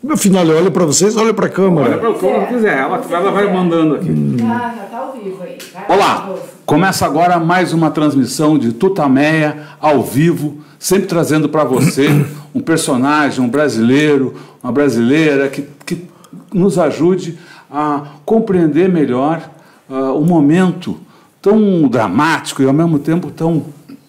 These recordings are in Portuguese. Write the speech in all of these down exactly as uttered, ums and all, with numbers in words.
Afinal, eu olho para vocês, olho para a câmera. Olha para o que ela quiser, ela, ela vai mandando aqui. Ah, já está ao vivo aí. Vai. Olá, começa agora mais uma transmissão de Tutameia ao vivo, sempre trazendo para você um personagem, um brasileiro, uma brasileira que, que nos ajude a compreender melhor uh, o momento tão dramático e ao mesmo tempo tão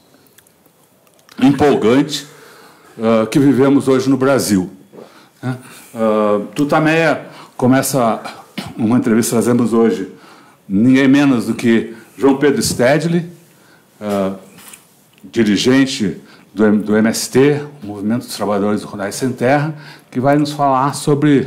empolgante uh, que vivemos hoje no Brasil. Né? Uh, Tutameia começa uma entrevista que fazemos hoje, ninguém menos do que João Pedro Stedley, uh, dirigente do, do M S T, o Movimento dos Trabalhadores Rurais Sem Terra, que vai nos falar sobre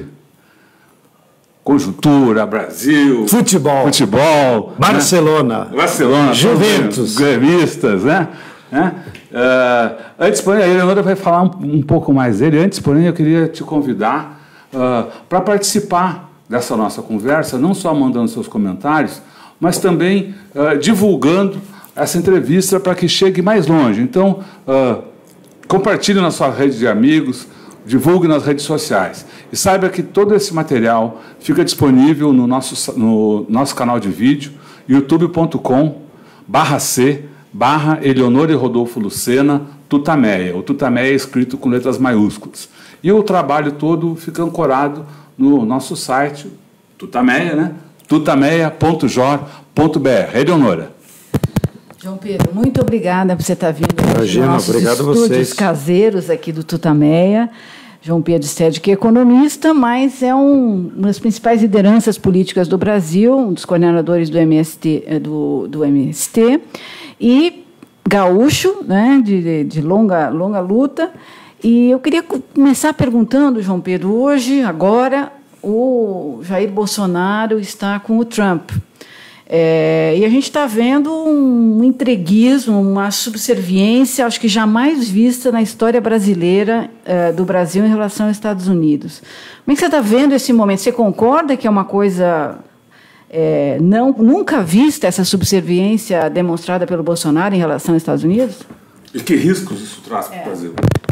conjuntura, Brasil, futebol, futebol, Barcelona, né? Barcelona, Juventus, gremistas, né? né? Uh, antes, porém, a Eleonora vai falar um, um pouco mais dele. Antes, porém, eu queria te convidar uh, para participar dessa nossa conversa, não só mandando seus comentários, mas também uh, divulgando essa entrevista para que chegue mais longe. Então, uh, compartilhe na sua rede de amigos, divulgue nas redes sociais. E saiba que todo esse material fica disponível no nosso, no nosso canal de vídeo, youtube ponto com barra c barra Eleonora e Rodolfo Lucena Tutameia. O Tutameia é escrito com letras maiúsculas. E o trabalho todo fica ancorado no nosso site, Tutameia, né? tutameia ponto jor ponto b r. Eleonora. João Pedro, muito obrigada por você estar vindo aos nossos obrigado estúdios a vocês. caseiros aqui do Tutameia. João Pedro Stedley, que é economista, mas é um, uma das principais lideranças políticas do Brasil, um dos coordenadores do M S T, do, do M S T, e gaúcho, né, de, de longa, longa luta. E eu queria começar perguntando, João Pedro, hoje, agora, o Jair Bolsonaro está com o Trump. É, e a gente está vendo um entreguismo, uma subserviência, acho que jamais vista na história brasileira, é, do Brasil em relação aos Estados Unidos. Como é que você está vendo esse momento? Você concorda que é uma coisa é, não, nunca vista, essa subserviência demonstrada pelo Bolsonaro em relação aos Estados Unidos? E que riscos isso traz para o Brasil?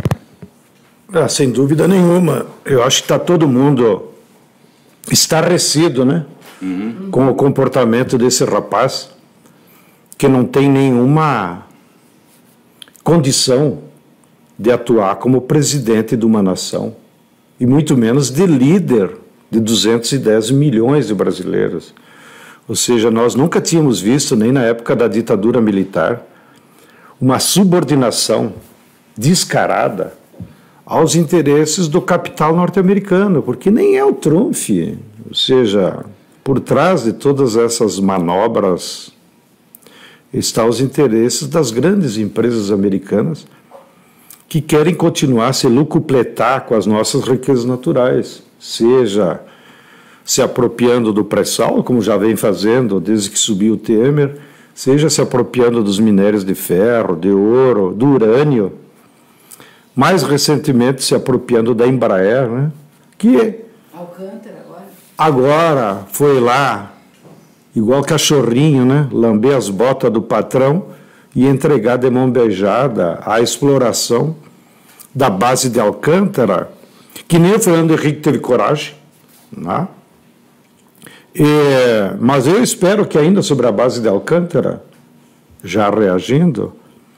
Ah, sem dúvida nenhuma. Eu acho que está todo mundo estarrecido, né? Uhum. Com o comportamento desse rapaz, que não tem nenhuma condição de atuar como presidente de uma nação, e muito menos de líder de duzentos e dez milhões de brasileiros. Ou seja, nós nunca tínhamos visto, nem na época da ditadura militar, uma subordinação descarada aos interesses do capital norte-americano, porque nem é o trunfo. Ou seja, por trás de todas essas manobras estão os interesses das grandes empresas americanas que querem continuar a se lucupletar com as nossas riquezas naturais, seja se apropriando do pré-sal, como já vem fazendo desde que subiu o Temer, seja se apropriando dos minérios de ferro, de ouro, do urânio, mais recentemente se apropriando da Embraer, né, que Alcântara. Agora foi lá, igual cachorrinho, né, lamber as botas do patrão e entregar de mão beijada a exploração da base de Alcântara, que nem o Fernando Henrique teve coragem, né? E, mas eu espero que ainda sobre a base de Alcântara, já reagindo,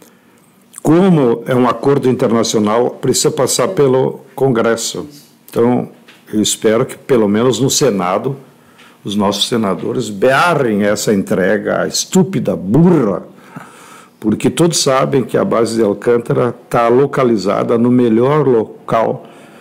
como é um acordo internacional, precisa passar pelo Congresso. Então, eu espero que, pelo menos no Senado, os nossos senadores barrem essa entrega estúpida, burra, porque todos sabem que a base de Alcântara está localizada no melhor local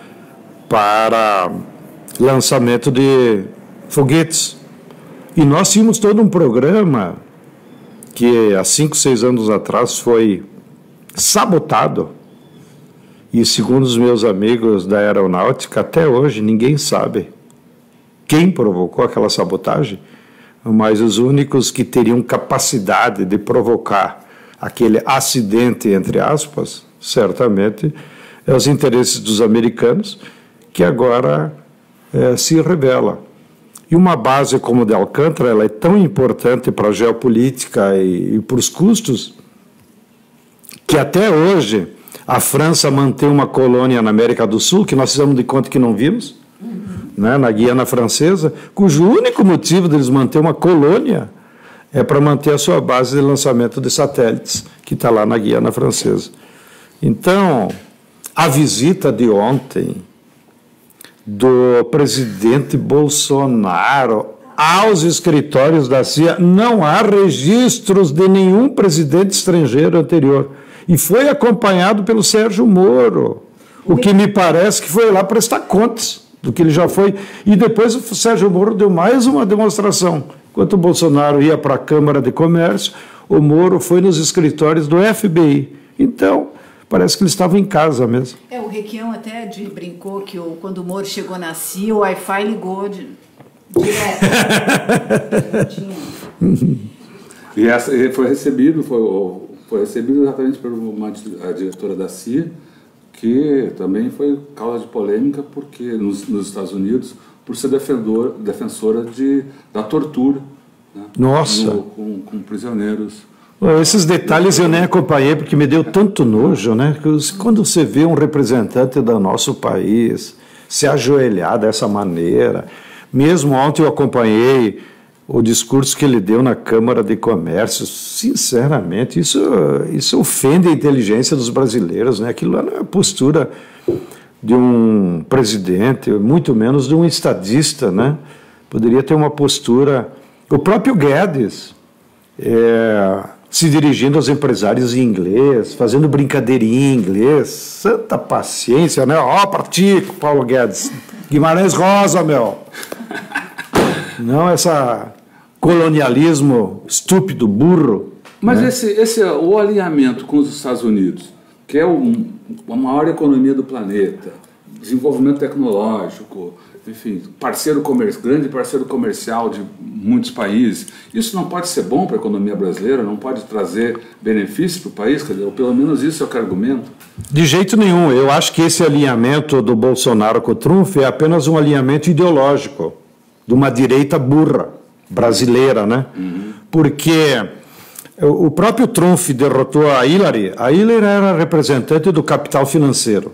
para lançamento de foguetes. E nós tínhamos todo um programa que, há cinco, seis anos atrás, foi sabotado. E, segundo os meus amigos da aeronáutica, até hoje ninguém sabe quem provocou aquela sabotagem, mas os únicos que teriam capacidade de provocar aquele acidente, entre aspas, certamente, é os interesses dos americanos, que agora é, se revela. E uma base como a de Alcântara, ela é tão importante para a geopolítica e, e para os custos, que até hoje a França mantém uma colônia na América do Sul, que nós fizemos de conta que não vimos, né, na Guiana Francesa, cujo único motivo deles manter uma colônia é para manter a sua base de lançamento de satélites, que está lá na Guiana Francesa. Então, a visita de ontem do presidente Bolsonaro aos escritórios da C I A, não há registros de nenhum presidente estrangeiro anterior. E foi acompanhado pelo Sérgio Moro, o que me parece que foi lá prestar contas do que ele já foi. E depois o Sérgio Moro deu mais uma demonstração. Enquanto o Bolsonaro ia para a Câmara de Comércio, o Moro foi nos escritórios do F B I. Então, parece que ele estava em casa mesmo. É, o Requião até de, brincou que o, quando o Moro chegou na C I A, o Wi-Fi ligou de, direto. E essa, ele foi recebido, foi, foi recebido exatamente por uma a diretora da C I A, que também foi causa de polêmica, porque nos, nos Estados Unidos, por ser defendor, defensora de, da tortura, né? Nossa! No, com, com prisioneiros. Esses detalhes eu nem acompanhei, porque me deu tanto nojo, né? Quando você vê um representante do nosso país se ajoelhar dessa maneira. Mesmo ontem eu acompanhei o discurso que ele deu na Câmara de Comércio. Sinceramente, isso, isso ofende a inteligência dos brasileiros, né? Aquilo lá não é a postura de um presidente, muito menos de um estadista, né? Poderia ter uma postura... O próprio Guedes, é, se dirigindo aos empresários em inglês, fazendo brincadeirinha em inglês, santa paciência, né? Ó, oh, partico, Paulo Guedes, Guimarães Rosa, meu. Não essa colonialismo estúpido, burro. Mas né? esse, esse o alinhamento com os Estados Unidos, que é o, a maior economia do planeta, desenvolvimento tecnológico, enfim, parceiro comercial, grande parceiro comercial de muitos países, isso não pode ser bom para a economia brasileira? Não pode trazer benefício para o país? Quer dizer, ou pelo menos isso é o que argumento. De jeito nenhum. Eu acho que esse alinhamento do Bolsonaro com o Trump é apenas um alinhamento ideológico de uma direita burra brasileira, né? Uhum. Porque o próprio Trump derrotou a Hillary. A Hillary era representante do capital financeiro,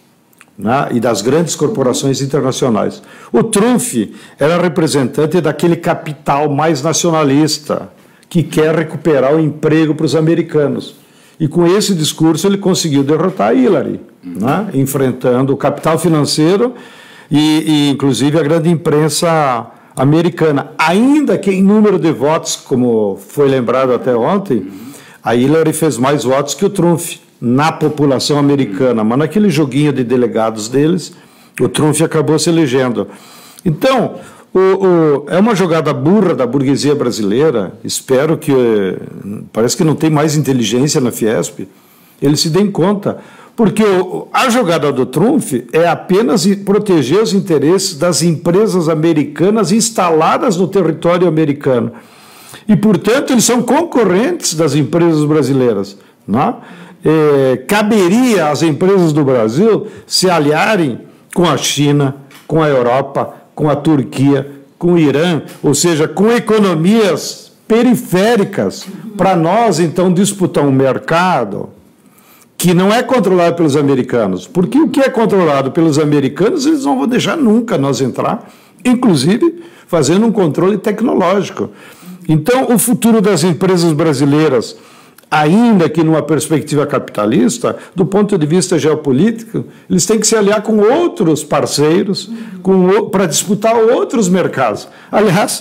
né, e das grandes corporações internacionais. O Trump era representante daquele capital mais nacionalista, que quer recuperar o emprego para os americanos. E com esse discurso ele conseguiu derrotar a Hillary, uhum. né, enfrentando o capital financeiro e, e, inclusive, a grande imprensa americana. Ainda que em número de votos, como foi lembrado até ontem, uhum. a Hillary fez mais votos que o Trump na população americana, mas naquele joguinho de delegados deles, o Trump acabou se elegendo. Então, o, o, é uma jogada burra da burguesia brasileira. Espero que, parece que não tem mais inteligência na Fiesp, eles se deem conta, porque o, a jogada do Trump é apenas proteger os interesses das empresas americanas instaladas no território americano. E, portanto, eles são concorrentes das empresas brasileiras, não é? É, caberia às empresas do Brasil se aliarem com a China, com a Europa, com a Turquia, com o Irã, ou seja, com economias periféricas, para nós, então, disputar um mercado que não é controlado pelos americanos, porque o que é controlado pelos americanos, eles não vão deixar nunca nós entrar, inclusive fazendo um controle tecnológico. Então, o futuro das empresas brasileiras, ainda que numa perspectiva capitalista, do ponto de vista geopolítico, eles têm que se aliar com outros parceiros para disputar outros mercados. Aliás,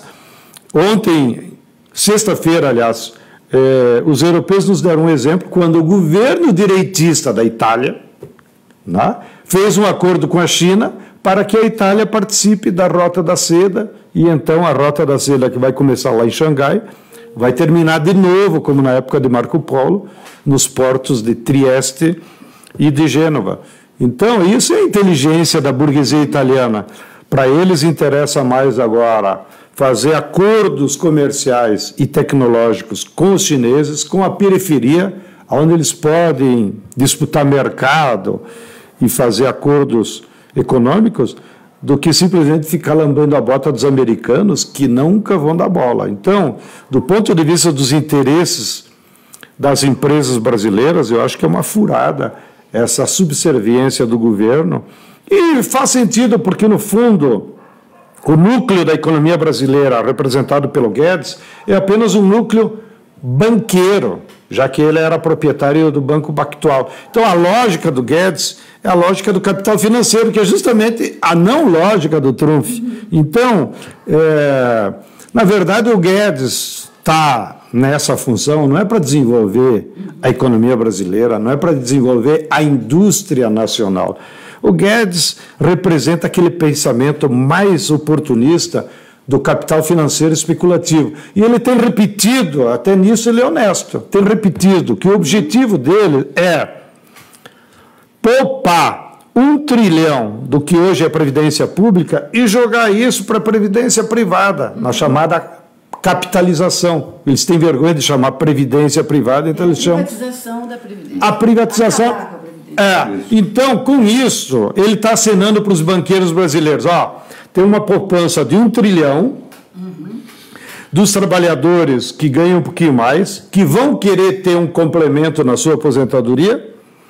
ontem, sexta-feira, aliás, eh, os europeus nos deram um exemplo quando o governo direitista da Itália, né, fez um acordo com a China para que a Itália participe da Rota da Seda, e então a Rota da Seda, que vai começar lá em Xangai, vai terminar de novo, como na época de Marco Polo, nos portos de Trieste e de Gênova. Então, isso é a inteligência da burguesia italiana. Para eles interessa mais agora fazer acordos comerciais e tecnológicos com os chineses, com a periferia, onde eles podem disputar mercado e fazer acordos econômicos, do que simplesmente ficar lambendo a bota dos americanos, que nunca vão dar bola. Então, do ponto de vista dos interesses das empresas brasileiras, eu acho que é uma furada essa subserviência do governo. E faz sentido, porque, no fundo, o núcleo da economia brasileira, representado pelo Guedes, é apenas um núcleo banqueiro, já que ele era proprietário do Banco Pactual. Então, a lógica do Guedes é a lógica do capital financeiro, que é justamente a não lógica do Trump. Então, é, na verdade, o Guedes está nessa função, não é para desenvolver a economia brasileira, não é para desenvolver a indústria nacional. O Guedes representa aquele pensamento mais oportunista do capital financeiro especulativo. E ele tem repetido, até nisso ele é honesto, tem repetido que o objetivo dele é poupar um trilhão do que hoje é previdência pública e jogar isso para a previdência privada, na chamada capitalização. Eles têm vergonha de chamar previdência privada, então é eles chamam... A privatização da previdência. A privatização... É, então, com isso, ele está acenando para os banqueiros brasileiros, ó, tem uma poupança de um trilhão uhum. dos trabalhadores que ganham um pouquinho mais, que vão querer ter um complemento na sua aposentadoria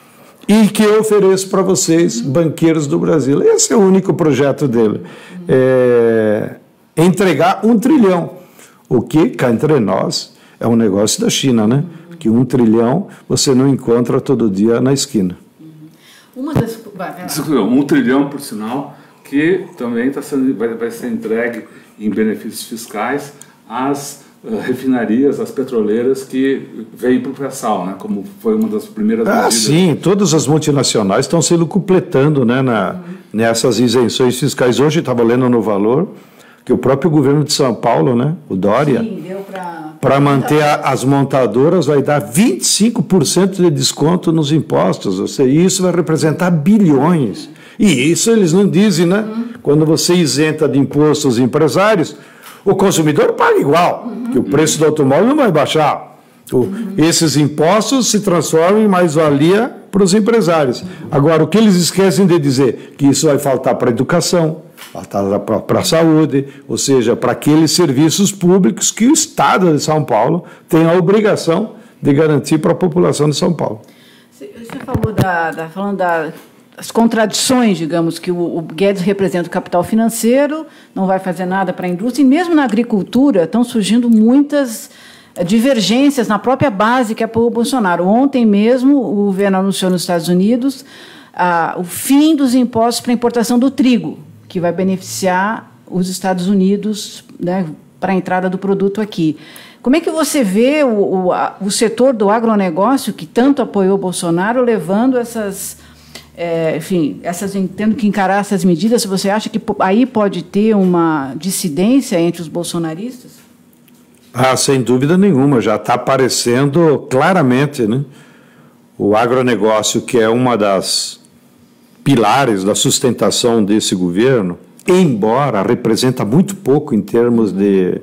e que eu ofereço para vocês, uhum. banqueiros do Brasil. Esse é o único projeto dele. Uhum. É, entregar um trilhão, o que, cá entre nós, é um negócio da China, né? Uhum. Que um trilhão você não encontra todo dia na esquina. Uma das... Um trilhão, por sinal, que também tá sendo, vai, vai ser entregue em benefícios fiscais às uh, refinarias, às petroleiras que vêm para o pré-sal, né? Como foi uma das primeiras ah, medidas. Sim, todas as multinacionais estão se lucupletando, né, na, uhum. nessas isenções fiscais. Hoje estava lendo no Valor que o próprio governo de São Paulo, né, o Dória, sim, deu para... para manter a, as montadoras, vai dar vinte e cinco por cento de desconto nos impostos. Ou seja, isso vai representar bilhões. E isso eles não dizem, né? Uhum. Quando você isenta de imposto os empresários, o consumidor paga igual, uhum. que o preço do automóvel não vai baixar. O, uhum. Esses impostos se transformam em mais-valia para os empresários. Uhum. Agora, o que eles esquecem de dizer? Que isso vai faltar para a educação, para a saúde, ou seja, para aqueles serviços públicos que o Estado de São Paulo tem a obrigação de garantir para a população de São Paulo. Você falou da, da, falando das contradições, digamos, que o, o Guedes representa o capital financeiro, não vai fazer nada para a indústria, e mesmo na agricultura estão surgindo muitas divergências na própria base que apoia o Bolsonaro. Ontem mesmo o governo anunciou nos Estados Unidos ah, o fim dos impostos para a importação do trigo, que vai beneficiar os Estados Unidos, né, para a entrada do produto aqui. Como é que você vê o, o, a, o setor do agronegócio, que tanto apoiou o Bolsonaro, levando essas, é, enfim, essas, tendo que encarar essas medidas? Você acha que aí pode ter uma dissidência entre os bolsonaristas? Ah, sem dúvida nenhuma, já está aparecendo claramente, né? O agronegócio, que é uma das pilares da sustentação desse governo, embora representa muito pouco em termos de,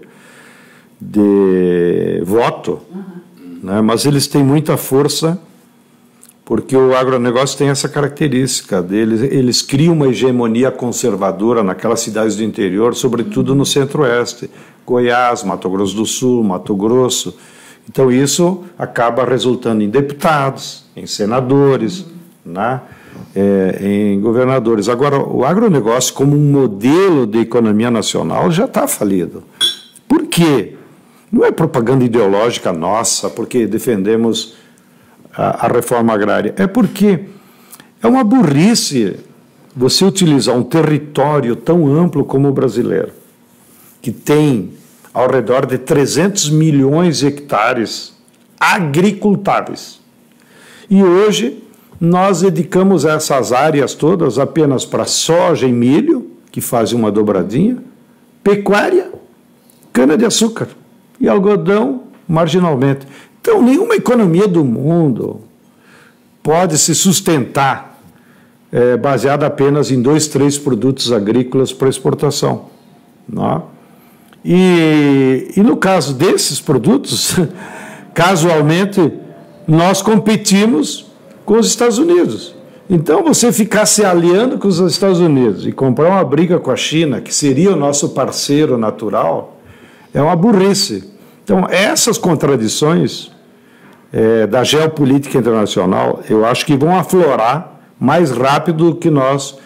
de voto, uhum. né, mas eles têm muita força, porque o agronegócio tem essa característica deles, eles criam uma hegemonia conservadora naquelas cidades do interior, sobretudo no centro-oeste, Goiás, Mato Grosso do Sul, Mato Grosso. Então isso acaba resultando em deputados, em senadores, uhum. né? É, em governadores. Agora, o agronegócio como um modelo de economia nacional já está falido. Por quê? Não é propaganda ideológica nossa, porque defendemos a, a reforma agrária. É porque é uma burrice você utilizar um território tão amplo como o brasileiro, que tem ao redor de trezentos milhões de hectares agricultáveis. E hoje nós dedicamos essas áreas todas apenas para soja e milho, que fazem uma dobradinha, pecuária, cana-de-açúcar e algodão marginalmente. Então, nenhuma economia do mundo pode se sustentar é, baseada apenas em dois, três produtos agrícolas para exportação. Não é? E, e no caso desses produtos, casualmente, nós competimos com os Estados Unidos. Então, você ficar se aliando com os Estados Unidos e comprar uma briga com a China, que seria o nosso parceiro natural, é uma burrice. Então, essas contradições é, da geopolítica internacional, eu acho que vão aflorar mais rápido do que nós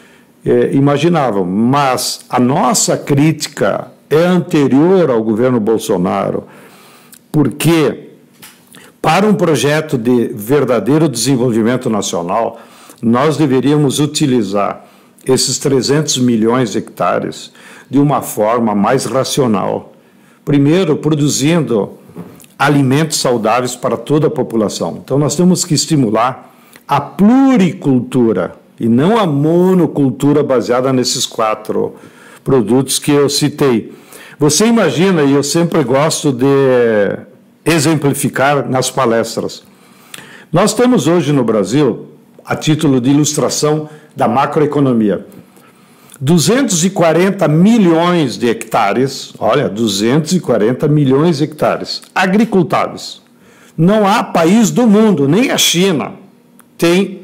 é, imaginavam. Mas a nossa crítica é anterior ao governo Bolsonaro, porque para um projeto de verdadeiro desenvolvimento nacional, nós deveríamos utilizar esses trezentos milhões de hectares de uma forma mais racional. Primeiro, produzindo alimentos saudáveis para toda a população. Então, nós temos que estimular a pluricultura e não a monocultura baseada nesses quatro produtos que eu citei. Você imagina, e eu sempre gosto de exemplificar nas palestras, nós temos hoje no Brasil, a título de ilustração da macroeconomia, duzentos e quarenta milhões de hectares, olha, duzentos e quarenta milhões de hectares agricultáveis. Não há país do mundo, nem a China, tem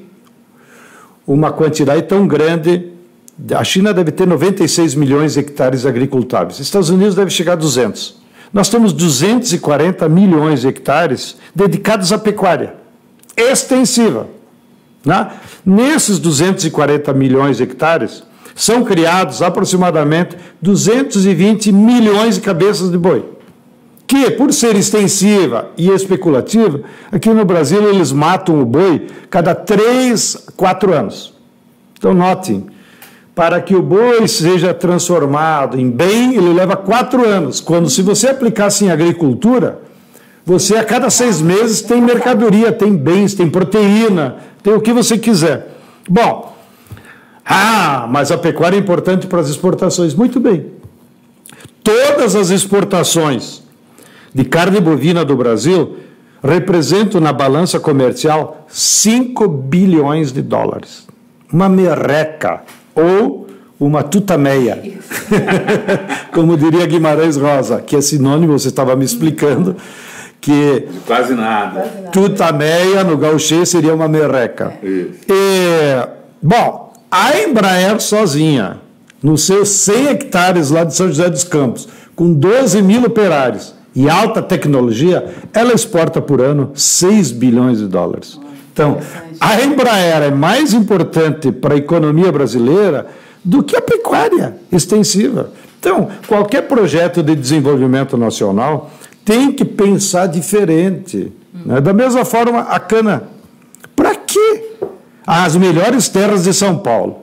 uma quantidade tão grande. A China deve ter noventa e seis milhões de hectares agricultáveis. Estados Unidos deve chegar a duzentos. Nós temos duzentos e quarenta milhões de hectares dedicados à pecuária extensiva. Né? Nesses duzentos e quarenta milhões de hectares, são criados aproximadamente duzentos e vinte milhões de cabeças de boi, que, por ser extensiva e especulativa, aqui no Brasil eles matam o boi cada três, quatro anos. Então, notem, para que o boi seja transformado em bem, ele leva quatro anos. Quando, se você aplicasse em agricultura, você a cada seis meses tem mercadoria, tem bens, tem proteína, tem o que você quiser. Bom, ah, mas a pecuária é importante para as exportações. Muito bem. Todas as exportações de carne bovina do Brasil representam na balança comercial cinco bilhões de dólares. Uma merreca ou uma tutameia, como diria Guimarães Rosa, que é sinônimo, você estava me explicando, que quase nada. Tutameia no gauchês seria uma merreca. Isso. E, bom, a Embraer sozinha, nos seus cem hectares lá de São José dos Campos, com doze mil operários e alta tecnologia, ela exporta por ano seis bilhões de dólares. Então, a Embraer é mais importante para a economia brasileira do que a pecuária extensiva. Então, qualquer projeto de desenvolvimento nacional tem que pensar diferente. Né? Da mesma forma, a cana. Para quê? As melhores terras de São Paulo,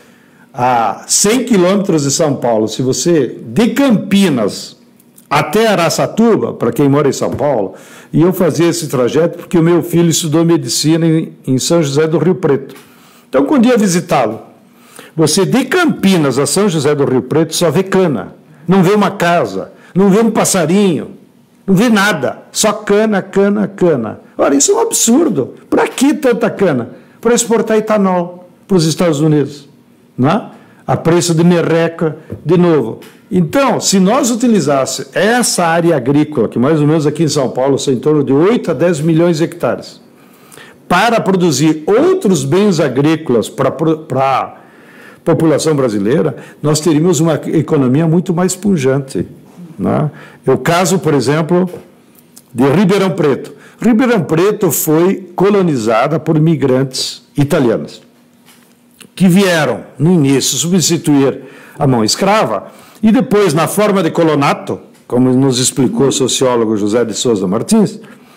a cem quilômetros de São Paulo, se você, de Campinas até Araçatuba, para quem mora em São Paulo, e eu fazia esse trajeto porque o meu filho estudou medicina em, em São José do Rio Preto. Então, quando ia visitá-lo, você de Campinas a São José do Rio Preto só vê cana, não vê uma casa, não vê um passarinho, não vê nada, só cana, cana, cana. Ora, isso é um absurdo. Para que tanta cana? Para exportar etanol para os Estados Unidos, né? A preço de merreca, de novo. Então, se nós utilizássemos essa área agrícola, que mais ou menos aqui em São Paulo são em torno de oito a dez milhões de hectares, para produzir outros bens agrícolas para, para a população brasileira, nós teríamos uma economia muito mais pujante. Né? O caso, por exemplo, de Ribeirão Preto. Ribeirão Preto foi colonizada por imigrantes italianos, que vieram, no início, substituir a mão escrava, e depois, na forma de colonato, como nos explicou o sociólogo José de Souza Martins,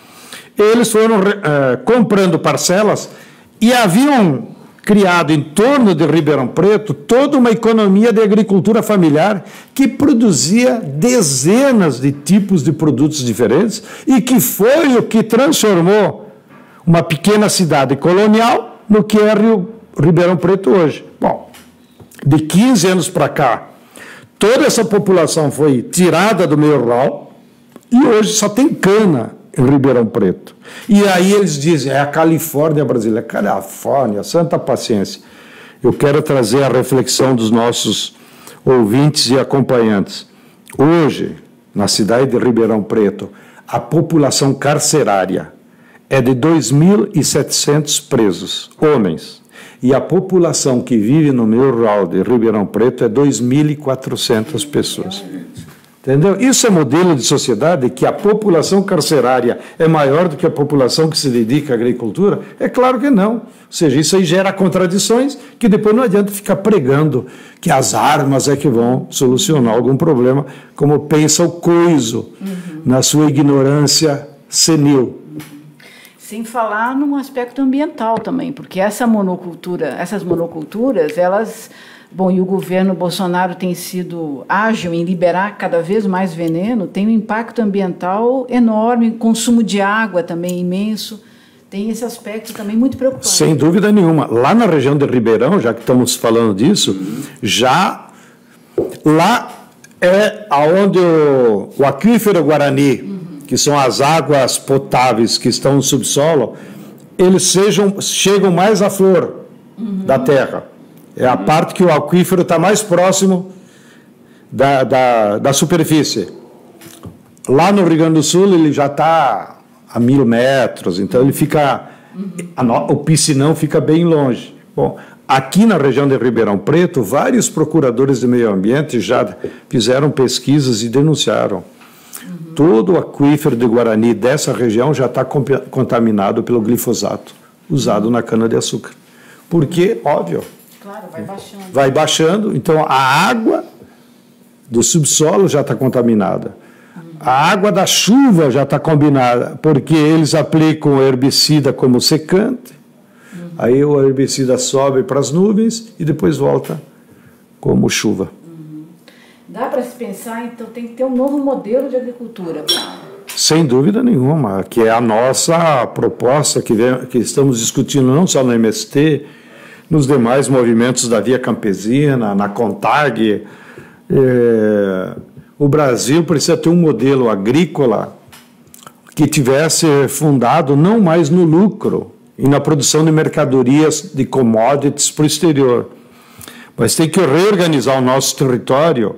eles foram uh, comprando parcelas e haviam criado em torno de Ribeirão Preto toda uma economia de agricultura familiar que produzia dezenas de tipos de produtos diferentes e que foi o que transformou uma pequena cidade colonial no que é Rio, Ribeirão Preto hoje. Bom, de quinze anos para cá, toda essa população foi tirada do meio rural e hoje só tem cana em Ribeirão Preto. E aí eles dizem, é a Califórnia brasileira. Califórnia, santa paciência. Eu quero trazer a reflexão dos nossos ouvintes e acompanhantes. Hoje, na cidade de Ribeirão Preto, a população carcerária é de dois mil e setecentos presos, homens. E a população que vive no meio rural de Ribeirão Preto é dois mil e quatrocentas pessoas. Entendeu? Isso é modelo de sociedade que a população carcerária é maior do que a população que se dedica à agricultura? É claro que não. Ou seja, isso aí gera contradições que depois não adianta ficar pregando que as armas é que vão solucionar algum problema, como pensa o coiso, uhum. na sua ignorância senil. Sem falar num aspecto ambiental também, porque essa monocultura, essas monoculturas, elas... Bom, e o governo Bolsonaro tem sido ágil em liberar cada vez mais veneno, tem um impacto ambiental enorme, consumo de água também imenso, tem esse aspecto também muito preocupante. Sem dúvida nenhuma. Lá na região de Ribeirão, já que estamos falando disso, uhum. já lá é onde o, o aquífero Guarani, uhum. que são as águas potáveis que estão no subsolo, eles sejam, chegam mais à flor uhum. da terra. É a parte que o aquífero está mais próximo da, da, da superfície. Lá no Rio Grande do Sul, ele já está a mil metros, então ele fica, a no, o piscinão fica bem longe. Bom, aqui na região de Ribeirão Preto, vários procuradores de meio ambiente já fizeram pesquisas e denunciaram. Uhum. Todo o aquífero de Guarani dessa região já está contaminado pelo glifosato, usado na cana-de-açúcar. Porque, óbvio... Claro, vai baixando. Vai baixando, então a água do subsolo já está contaminada. Uhum. A água da chuva já está combinada, porque eles aplicam o herbicida como secante, uhum. aí o herbicida sobe para as nuvens e depois volta como chuva. Uhum. Dá para se pensar, então tem que ter um novo modelo de agricultura. Sem dúvida nenhuma, que é a nossa proposta que, vem, que estamos discutindo não só no M S T, nos demais movimentos da Via Campesina, na CONTAG. É, o Brasil precisa ter um modelo agrícola que tivesse fundado não mais no lucro e na produção de mercadorias, de commodities para o exterior, mas tem que reorganizar o nosso território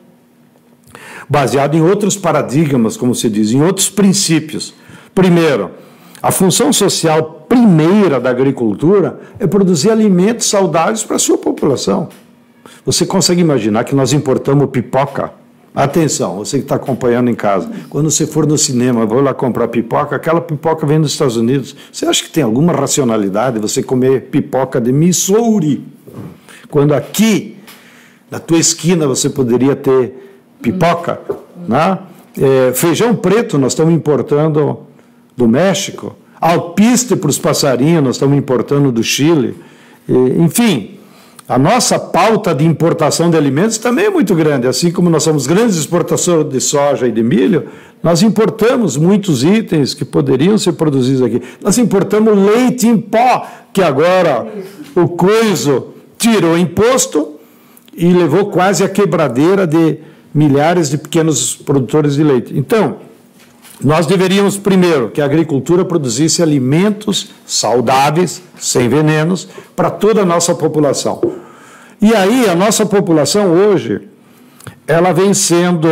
baseado em outros paradigmas, como se diz, em outros princípios. Primeiro, a função social primeira da agricultura é produzir alimentos saudáveis para a sua população. Você consegue imaginar que nós importamos pipoca? Atenção, você que está acompanhando em casa, quando você for no cinema, vou lá comprar pipoca, aquela pipoca vem dos Estados Unidos. Você acha que tem alguma racionalidade você comer pipoca de Missouri? Quando aqui, na tua esquina, você poderia ter pipoca, né? É, feijão preto nós estamos importando do México, alpiste para os passarinhos nós estamos importando do Chile, e, enfim, a nossa pauta de importação de alimentos também é muito grande, assim como nós somos grandes exportadores de soja e de milho, nós importamos muitos itens que poderiam ser produzidos aqui. Nós importamos leite em pó, que agora o coiso tirou imposto e levou quase a quebradeira de milhares de pequenos produtores de leite. Então, nós deveríamos, primeiro, que a agricultura produzisse alimentos saudáveis, sem venenos, para toda a nossa população. E aí, a nossa população hoje, ela vem sendo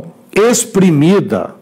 exprimida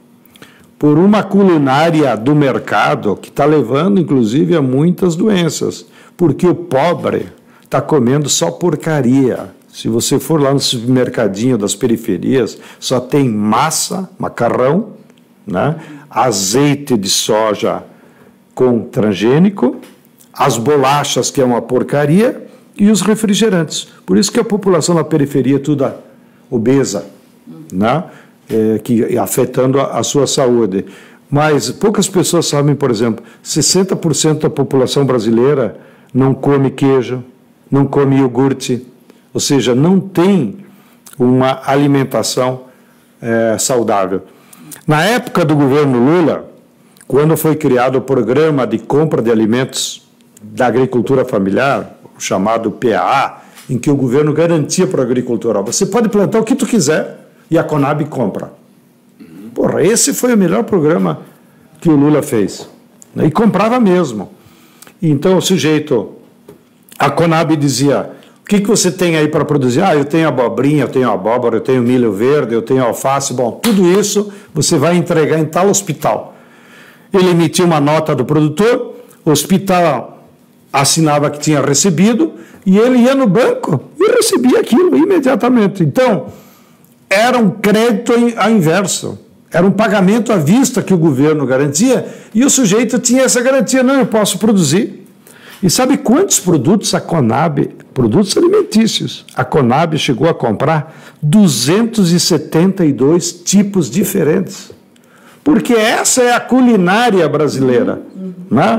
por uma culinária do mercado que está levando, inclusive, a muitas doenças, porque o pobre está comendo só porcaria. Se você for lá no supermercadinho das periferias, só tem massa, macarrão, né? Azeite de soja com transgênico, as bolachas, que é uma porcaria, e os refrigerantes. Por isso que a população na periferia é toda obesa, né? É, que, afetando a, a sua saúde. Mas poucas pessoas sabem, por exemplo, sessenta por cento da população brasileira não come queijo, não come iogurte, ou seja, não tem uma alimentação é, saudável. Na época do governo Lula, quando foi criado o programa de compra de alimentos da agricultura familiar, o chamado P A A, em que o governo garantia para o agricultor, ó, você pode plantar o que tu quiser e a Conab compra. Porra, esse foi o melhor programa que o Lula fez. E comprava mesmo. Então o sujeito, a Conab dizia, o que, que você tem aí para produzir? Ah, eu tenho abobrinha, eu tenho abóbora, eu tenho milho verde, eu tenho alface. Bom, tudo isso você vai entregar em tal hospital. Ele emitia uma nota do produtor, o hospital assinava que tinha recebido e ele ia no banco e recebia aquilo imediatamente. Então, era um crédito ao inverso. Era um pagamento à vista que o governo garantia e o sujeito tinha essa garantia. Não, eu posso produzir. E sabe quantos produtos a Conab, produtos alimentícios, a Conab chegou a comprar? duzentos e setenta e dois tipos diferentes. Porque essa é a culinária brasileira. Uhum. Né?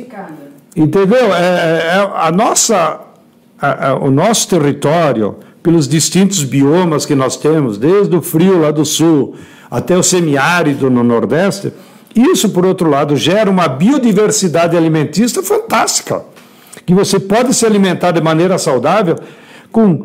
Entendeu? É, é, a nossa, a, a, o nosso território, pelos distintos biomas que nós temos, desde o frio lá do sul até o semiárido no Nordeste, isso, por outro lado, gera uma biodiversidade alimentícia fantástica, que você pode se alimentar de maneira saudável com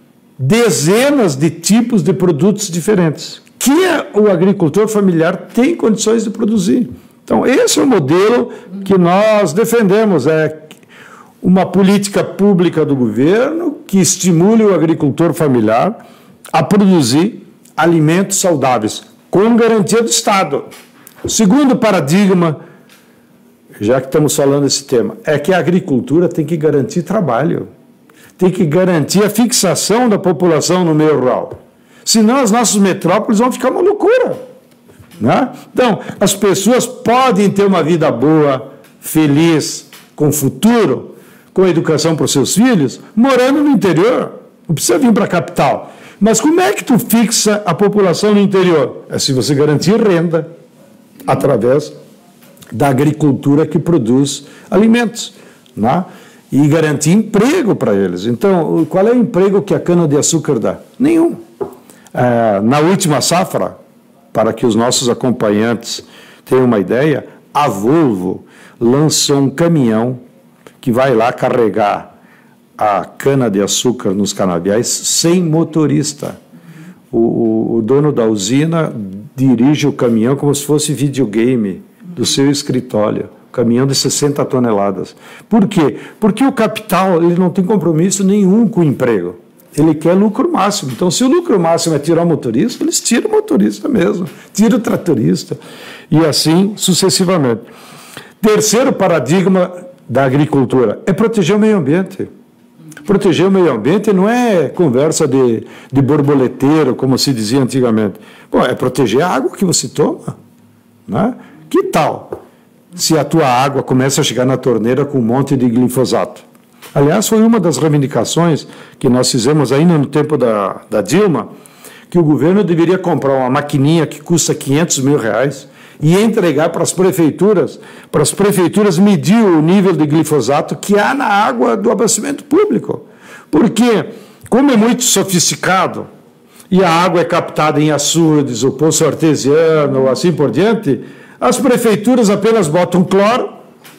dezenas de tipos de produtos diferentes, que o agricultor familiar tem condições de produzir. Então, esse é o modelo que nós defendemos, é uma política pública do governo que estimule o agricultor familiar a produzir alimentos saudáveis, com garantia do Estado. O segundo paradigma, já que estamos falando desse tema, é que a agricultura tem que garantir trabalho, tem que garantir a fixação da população no meio rural. Senão as nossas metrópoles vão ficar uma loucura. Né? Então, as pessoas podem ter uma vida boa, feliz, com futuro, com educação para os seus filhos, morando no interior. Não precisa vir para a capital. Mas como é que tu fixa a população no interior? É se você garantir renda através da agricultura que produz alimentos, né? E garantir emprego para eles. Então, qual é o emprego que a cana-de-açúcar dá? Nenhum. É, na última safra, para que os nossos acompanhantes tenham uma ideia, a Volvo lançou um caminhão que vai lá carregar a cana-de-açúcar nos canaviais sem motorista. O, o, o dono da usina dirige o caminhão como se fosse videogame do seu escritório, caminhão de sessenta toneladas. Por quê? Porque o capital ele não tem compromisso nenhum com o emprego. Ele quer lucro máximo. Então, se o lucro máximo é tirar o motorista, eles tiram o motorista mesmo, tiram o tratorista, e assim sucessivamente. Terceiro paradigma da agricultura é proteger o meio ambiente. Proteger o meio ambiente não é conversa de, de borboleteiro, como se dizia antigamente. Bom, é proteger a água que você toma. Né? Que tal se a tua água começa a chegar na torneira com um monte de glifosato? Aliás, foi uma das reivindicações que nós fizemos ainda no tempo da, da Dilma, que o governo deveria comprar uma maquininha que custa quinhentos mil reais e entregar para as prefeituras, para as prefeituras medir o nível de glifosato que há na água do abastecimento público. Porque, como é muito sofisticado, e a água é captada em açudes, o poço artesiano, assim por diante, as prefeituras apenas botam cloro,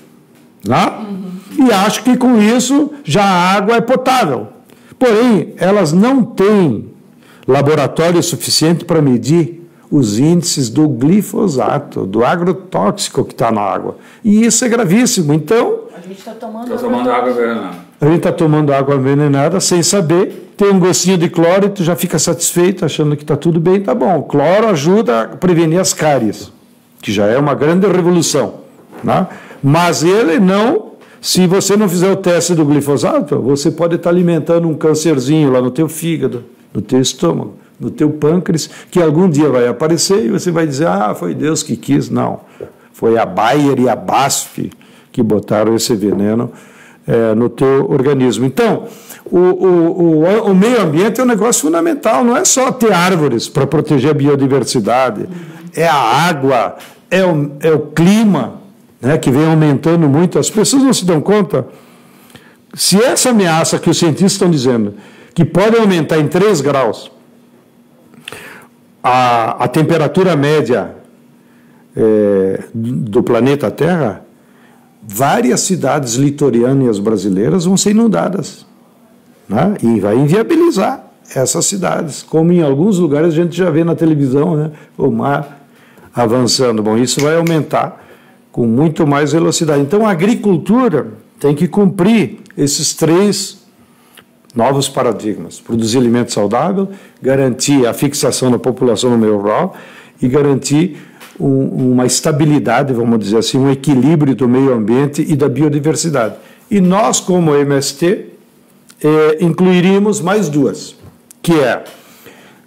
né? Uhum. E acham que com isso já a água é potável. Porém, elas não têm laboratório suficiente para medir os índices do glifosato, do agrotóxico que está na água. E isso é gravíssimo. Então, a gente está tomando, tá tomando água envenenada. A gente está tomando água envenenada sem saber. Tem um gostinho de cloro e tu já fica satisfeito, achando que está tudo bem, tá bom. O cloro ajuda a prevenir as cáries, que já é uma grande revolução. Né? Mas ele não, se você não fizer o teste do glifosato, você pode estar alimentando um câncerzinho lá no teu fígado, no teu estômago, no teu pâncreas, que algum dia vai aparecer e você vai dizer, ah, foi Deus que quis. Não, foi a Bayer e a B A S F que botaram esse veneno é, no teu organismo. Então, o, o, o, o meio ambiente é um negócio fundamental, não é só ter árvores para proteger a biodiversidade, é a água, é o, é o clima, né, que vem aumentando muito. As pessoas não se dão conta. Se essa ameaça que os cientistas estão dizendo, que pode aumentar em três graus, A, a temperatura média é, do planeta Terra, várias cidades litorâneas brasileiras vão ser inundadas, né? E vai inviabilizar essas cidades, como em alguns lugares a gente já vê na televisão, né? O mar avançando. Bom, isso vai aumentar com muito mais velocidade. Então a agricultura tem que cumprir esses três novos paradigmas: produzir alimento saudável, garantir a fixação da população no meio rural e garantir um, uma estabilidade, vamos dizer assim, um equilíbrio do meio ambiente e da biodiversidade. E nós, como M S T, eh, incluiríamos mais duas, que é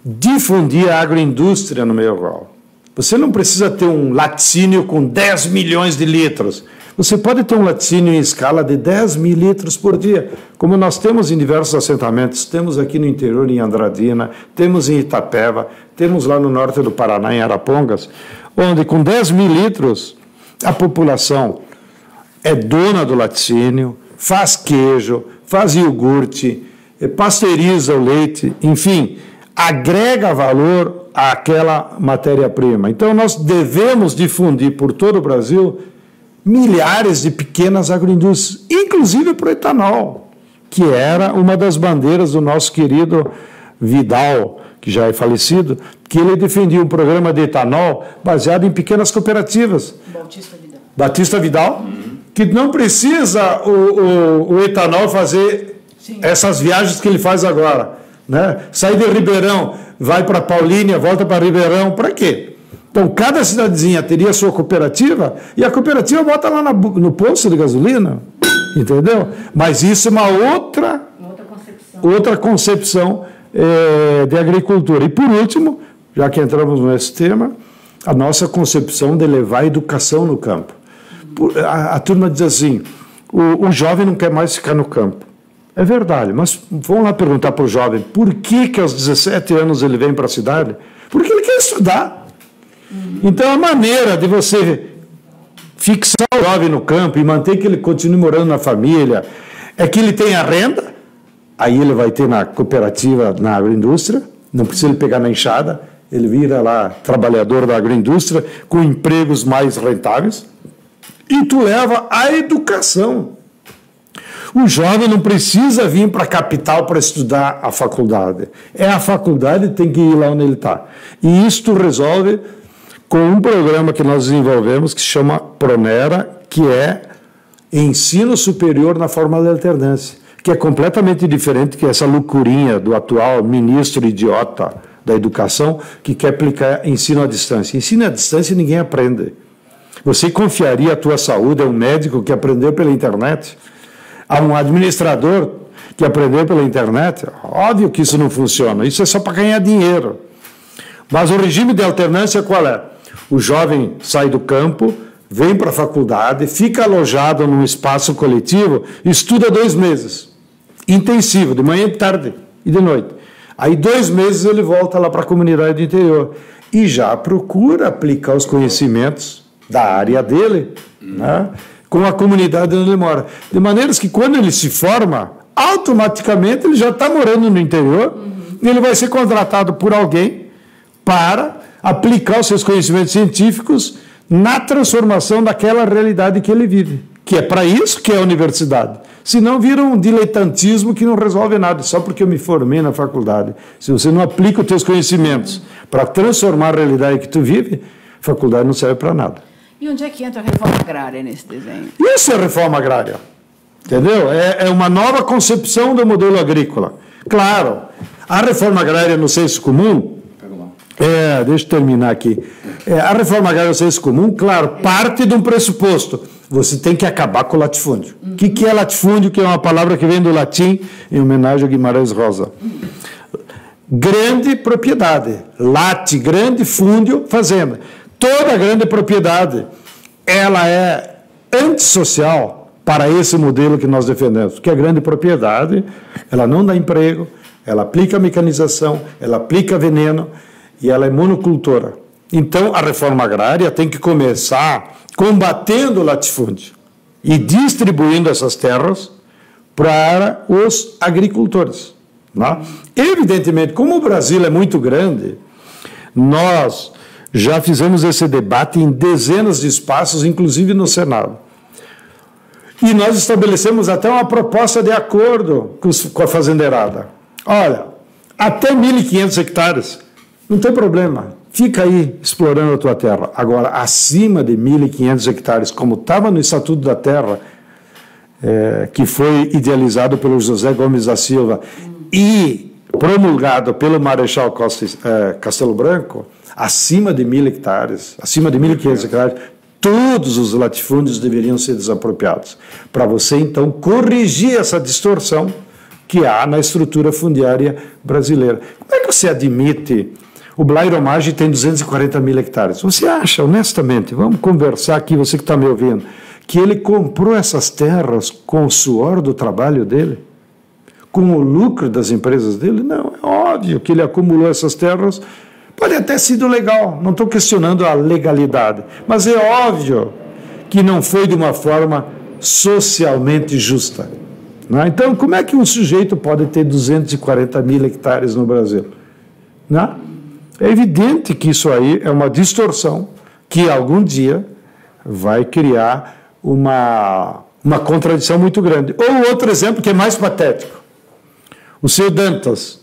difundir a agroindústria no meio rural. Você não precisa ter um laticínio com dez milhões de litros. Você pode ter um laticínio em escala de dez mil litros por dia, como nós temos em diversos assentamentos. Temos aqui no interior, em Andradina, temos em Itapeva, temos lá no norte do Paraná, em Arapongas, onde com dez mil litros a população é dona do laticínio, faz queijo, faz iogurte, pasteuriza o leite, enfim, agrega valor àquela matéria-prima. Então, nós devemos difundir por todo o Brasil milhares de pequenas agroindústrias, inclusive para o etanol, que era uma das bandeiras do nosso querido Vidal, que já é falecido, que ele defendia um programa de etanol baseado em pequenas cooperativas. Batista Vidal. Batista Vidal, uhum. que não precisa o, o, o etanol fazer Sim. essas viagens que ele faz agora. Né? Sair de Ribeirão, vai para Paulínia, volta para Ribeirão, para quê? Então, cada cidadezinha teria sua cooperativa e a cooperativa bota lá na, no posto de gasolina, entendeu? Mas isso é uma outra, outra concepção, outra concepção é, de agricultura. E, por último, já que entramos nesse tema, a nossa concepção de levar a educação no campo. Por, a, a turma diz assim, o, o jovem não quer mais ficar no campo. É verdade, mas vamos lá perguntar para o jovem, por que que aos dezessete anos ele vem para a cidade? Porque ele quer estudar. Então, a maneira de você fixar o jovem no campo e manter que ele continue morando na família é que ele tenha renda, aí ele vai ter na cooperativa, na agroindústria, não precisa ele pegar na enxada, ele vira lá trabalhador da agroindústria com empregos mais rentáveis, e tu leva a educação. O jovem não precisa vir para a capital para estudar a faculdade. É a faculdade que tem que ir lá onde ele está. E isso tu resolve com um programa que nós desenvolvemos que se chama Pronera, que é ensino superior na forma de alternância, que é completamente diferente que essa loucurinha do atual ministro idiota da educação que quer aplicar ensino à distância. Ensino à distância ninguém aprende. Você confiaria a tua saúde a um médico que aprendeu pela internet? A um administrador que aprendeu pela internet? Óbvio que isso não funciona, isso é só para ganhar dinheiro. Mas o regime de alternância qual é? O jovem sai do campo, vem para a faculdade, fica alojado num espaço coletivo, estuda dois meses, intensivo, de manhã, de tarde e de noite. Aí dois meses ele volta lá para a comunidade do interior e já procura aplicar os conhecimentos da área dele, né, com a comunidade onde ele mora. De maneira que quando ele se forma, automaticamente ele já está morando no interior, uhum. e ele vai ser contratado por alguém para aplicar os seus conhecimentos científicos na transformação daquela realidade que ele vive, que é para isso que é a universidade. Senão vira um diletantismo que não resolve nada, só porque eu me formei na faculdade. Se você não aplica os teus conhecimentos para transformar a realidade que tu vive, a faculdade não serve para nada. E onde é que entra a reforma agrária nesse desenho? Isso é reforma agrária, entendeu? É, é uma nova concepção do modelo agrícola. Claro, a reforma agrária no senso comum, é, deixa eu terminar aqui, é, a reforma agrária no senso comum, claro, parte de um pressuposto. Você tem que acabar com o latifúndio. O uhum. que, que é latifúndio? Que é uma palavra que vem do latim, em homenagem a Guimarães Rosa. Uhum. Grande propriedade. Late, grande, fúndio, fazenda. Toda grande propriedade, ela é antissocial para esse modelo que nós defendemos. Porque a grande propriedade, ela não dá emprego, ela aplica mecanização, ela aplica veneno e ela é monocultora. Então, a reforma agrária tem que começar combatendo o latifúndio e distribuindo essas terras para os agricultores. Né? Evidentemente, como o Brasil é muito grande, nós já fizemos esse debate em dezenas de espaços, inclusive no Senado. E nós estabelecemos até uma proposta de acordo com a fazendeirada. Olha, até mil e quinhentos hectares, não tem problema. Fica aí explorando a tua terra. Agora, acima de mil e quinhentos hectares, como estava no Estatuto da Terra, é, que foi idealizado pelo José Gomes da Silva e promulgado pelo Marechal Costa, é, Castelo Branco, acima de mil hectares, acima de mil e quinhentos hectares, todos os latifúndios deveriam ser desapropriados. Para você, então, corrigir essa distorção que que há na estrutura fundiária brasileira. Como é que você admite... O Blairo Maggi tem duzentos e quarenta mil hectares. Você acha, honestamente, vamos conversar aqui, você que está me ouvindo, que ele comprou essas terras com o suor do trabalho dele? Com o lucro das empresas dele? Não, é óbvio que ele acumulou essas terras. Pode até ter sido legal, não estou questionando a legalidade, mas é óbvio que não foi de uma forma socialmente justa. Não é? Então, como é que um sujeito pode ter duzentos e quarenta mil hectares no Brasil? Não é? É evidente que isso aí é uma distorção que algum dia vai criar uma, uma contradição muito grande. Ou outro exemplo que é mais patético. O seu Dantas,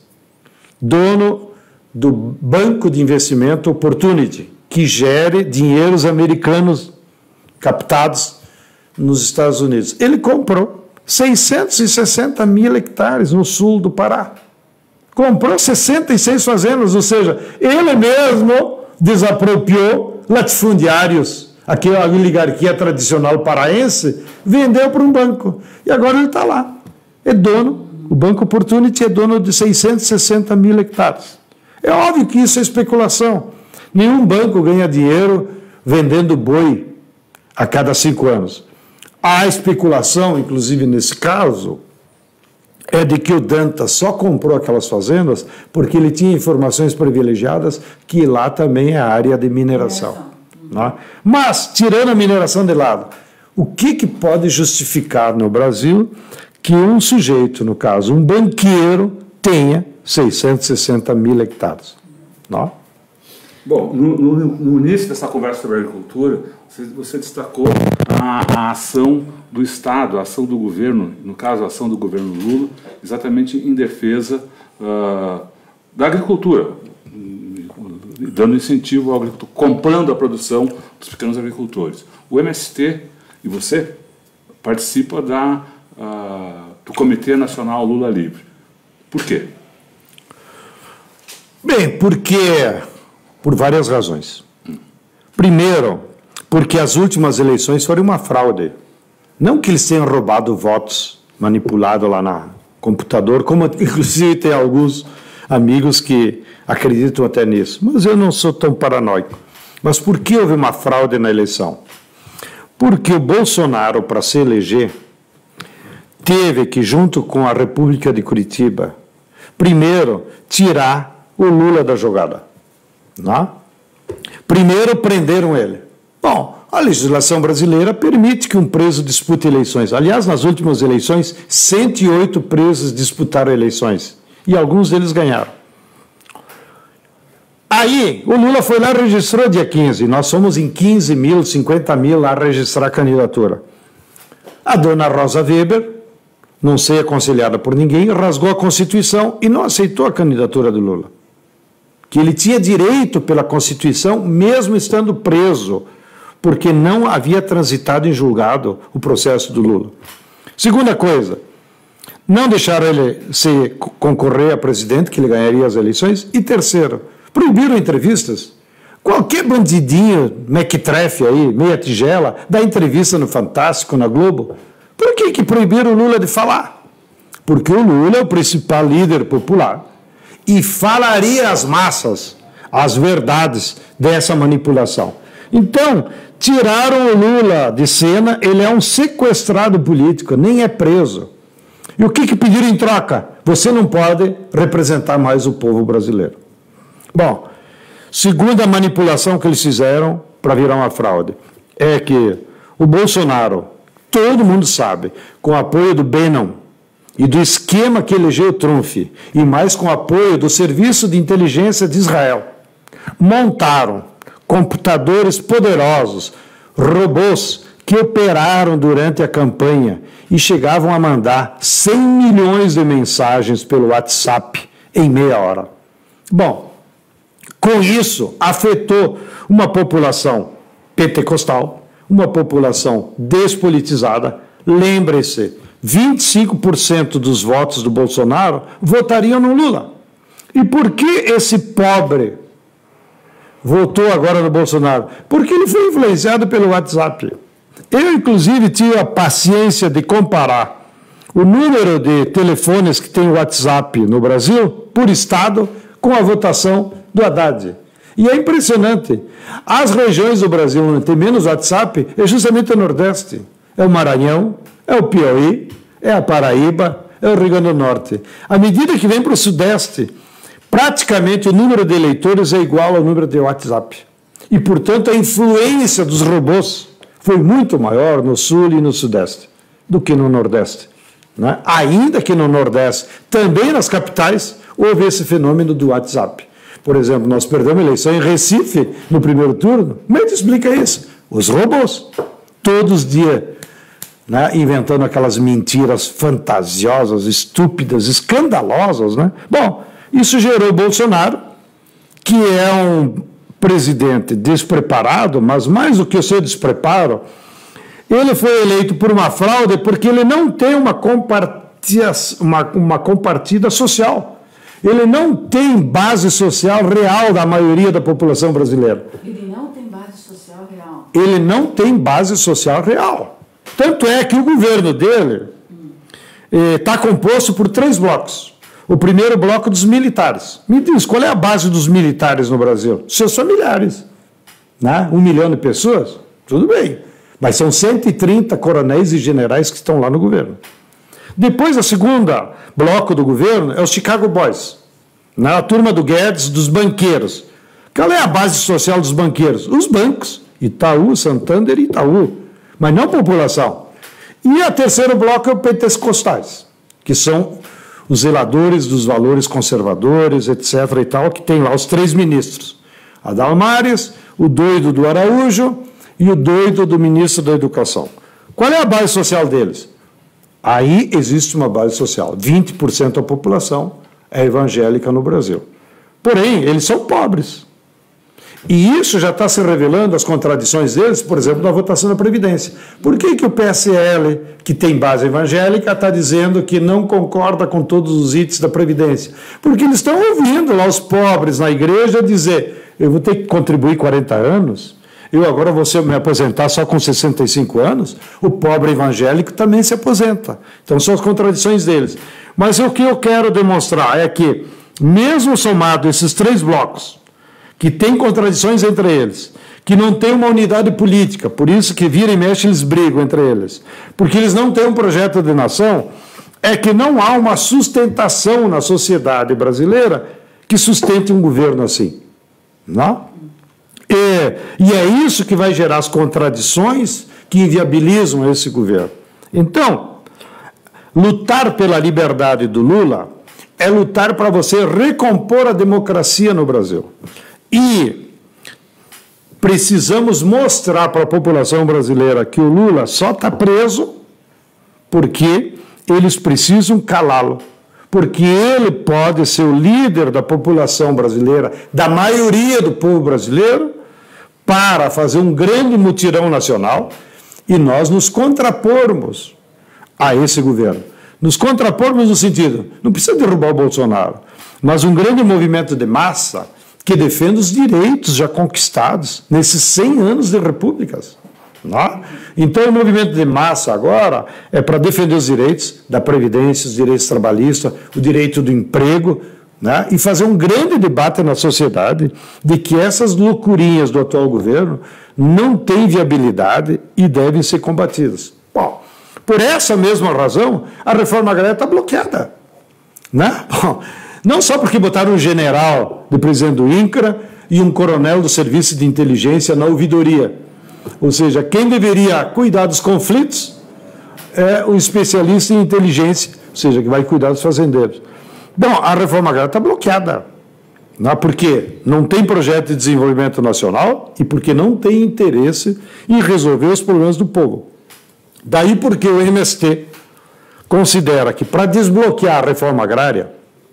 dono do banco de investimento Opportunity, que gere dinheiros americanos captados nos Estados Unidos. Ele comprou seiscentos e sessenta mil hectares no sul do Pará. Comprou sessenta e seis fazendas, ou seja, ele mesmo desapropriou latifundiários, aquela oligarquia tradicional paraense, vendeu para um banco. E agora ele está lá. É dono, o Banco Opportunity é dono de seiscentos e sessenta mil hectares. É óbvio que isso é especulação. Nenhum banco ganha dinheiro vendendo boi a cada cinco anos. A especulação, inclusive nesse caso, é de que o Dantas só comprou aquelas fazendas porque ele tinha informações privilegiadas que lá também é a área de mineração. Né? Mas, tirando a mineração de lado, o que, que pode justificar no Brasil que um sujeito, no caso, um banqueiro, tenha seiscentos e sessenta mil hectares? Não? Bom, no, no, no início dessa conversa sobre agricultura, você, você destacou a, a ação do Estado, a ação do governo, no caso a ação do governo Lula, exatamente em defesa uh, da agricultura, dando incentivo ao agricultor, comprando a produção dos pequenos agricultores. O M S T e você participa da, uh, do Comitê Nacional Lula Livre. Por quê? Bem, porque... por várias razões. Primeiro, porque as últimas eleições foram uma fraude. Não que eles tenham roubado votos, manipulado lá no computador, como inclusive tem alguns amigos que acreditam até nisso. Mas eu não sou tão paranoico. Mas por que houve uma fraude na eleição? Porque o Bolsonaro, para se eleger, teve que, junto com a República de Curitiba, primeiro tirar o Lula da jogada. Não? Primeiro prenderam ele. Bom, a legislação brasileira permite que um preso dispute eleições. Aliás, nas últimas eleições, cento e oito presos disputaram eleições. E alguns deles ganharam. Aí, o Lula foi lá e registrou dia quinze. Nós somos em quinze mil, cinquenta mil lá registrar a candidatura. A dona Rosa Weber, não ser aconselhada por ninguém, rasgou a Constituição e não aceitou a candidatura do Lula. Que ele tinha direito pela Constituição, mesmo estando preso, porque não havia transitado em julgado o processo do Lula. Segunda coisa, não deixaram ele se concorrer a presidente, que ele ganharia as eleições. E terceiro, proibiram entrevistas. Qualquer bandidinho, mequetrefe aí, meia tigela, dá entrevista no Fantástico, na Globo. Por que que proibiram o Lula de falar? Porque o Lula é o principal líder popular e falaria às massas as verdades dessa manipulação. Então, tiraram o Lula de cena, ele é um sequestrado político, nem é preso. E o que que pediram em troca? Você não pode representar mais o povo brasileiro. Bom, segunda manipulação que eles fizeram para virar uma fraude é que o Bolsonaro, todo mundo sabe, com o apoio do Bannon e do esquema que elegeu o Trump, e mais com o apoio do Serviço de Inteligência de Israel, montaram computadores poderosos, robôs que operaram durante a campanha e chegavam a mandar cem milhões de mensagens pelo WhatsApp em meia hora. Bom, com isso afetou uma população pentecostal, uma população despolitizada. Lembre-se, vinte e cinco por cento dos votos do Bolsonaro votariam no Lula. E por que esse pobre votou agora no Bolsonaro? Porque ele foi influenciado pelo WhatsApp. Eu, inclusive, tive a paciência de comparar o número de telefones que tem WhatsApp no Brasil, por estado, com a votação do Haddad. E é impressionante. As regiões do Brasil onde tem menos WhatsApp é justamente o Nordeste. É o Maranhão, é o Piauí, é a Paraíba, é o Rio Grande do Norte. À medida que vem para o Sudeste, praticamente o número de eleitores é igual ao número de WhatsApp. E, portanto, a influência dos robôs foi muito maior no Sul e no Sudeste do que no Nordeste. Né? Ainda que no Nordeste, também nas capitais, houve esse fenômeno do WhatsApp. Por exemplo, nós perdemos a eleição em Recife no primeiro turno. Como é que explica isso? Os robôs. Todos os dias, né, inventando aquelas mentiras fantasiosas, estúpidas, escandalosas. Né? Bom, isso gerou o Bolsonaro, que é um presidente despreparado, mas mais do que o seu despreparo, ele foi eleito por uma fraude porque ele não tem uma compartilha, uma, uma compartida social. Ele não tem base social real da maioria da população brasileira. Ele não tem base social real. Ele não tem base social real. Tanto é que o governo dele está hum. eh, composto por três blocos. O primeiro bloco dos militares. Me diz, qual é a base dos militares no Brasil? Seus familiares. Né? Um milhão de pessoas? Tudo bem. Mas são cento e trinta coronéis e generais que estão lá no governo. Depois, a segunda bloco do governo é os Chicago Boys, né? A turma do Guedes, dos banqueiros. Qual é a base social dos banqueiros? Os bancos, Itaú, Santander e Itaú, mas não a população. E o terceiro bloco é o pentecostais, que são os zeladores dos valores conservadores, etc. e tal, que tem lá os três ministros. A Damares, o doido do Araújo e o doido do ministro da Educação. Qual é a base social deles? Aí existe uma base social. vinte por cento da população é evangélica no Brasil. Porém, eles são pobres. E isso já está se revelando, as contradições deles, por exemplo, na votação da Previdência. Por que que o P S L, que tem base evangélica, está dizendo que não concorda com todos os itens da Previdência? Porque eles estão ouvindo lá os pobres na igreja dizer, eu vou ter que contribuir quarenta anos, eu agora vou me aposentar só com sessenta e cinco anos, o pobre evangélico também se aposenta. Então são as contradições deles. Mas o que eu quero demonstrar é que, mesmo somado esses três blocos, que tem contradições entre eles, que não tem uma unidade política, por isso que vira e mexe eles brigam entre eles, porque eles não têm um projeto de nação, é que não há uma sustentação na sociedade brasileira que sustente um governo assim. Não? E, e é isso que vai gerar as contradições que inviabilizam esse governo. Então, lutar pela liberdade do Lula é lutar para você recompor a democracia no Brasil. E precisamos mostrar para a população brasileira que o Lula só está preso porque eles precisam calá-lo. Porque ele pode ser o líder da população brasileira, da maioria do povo brasileiro, para fazer um grande mutirão nacional e nós nos contrapormos a esse governo. Nos contrapormos no sentido, não precisa derrubar o Bolsonaro, mas um grande movimento de massa que defenda os direitos já conquistados nesses cem anos de repúblicas. Não? Então, o movimento de massa agora é para defender os direitos da Previdência, os direitos trabalhistas, o direito do emprego, né? E fazer um grande debate na sociedade de que essas loucurinhas do atual governo não têm viabilidade e devem ser combatidas. Bom, por essa mesma razão, a reforma agrária está bloqueada. Né? Bom, não só porque botaram um general de presidente do INCRA e um coronel do Serviço de Inteligência na ouvidoria. Ou seja, quem deveria cuidar dos conflitos é o especialista em inteligência, ou seja, que vai cuidar dos fazendeiros. Bom, a reforma agrária está bloqueada, né? Porque não tem projeto de desenvolvimento nacional e porque não tem interesse em resolver os problemas do povo. Daí porque o M S T considera que para desbloquear a reforma agrária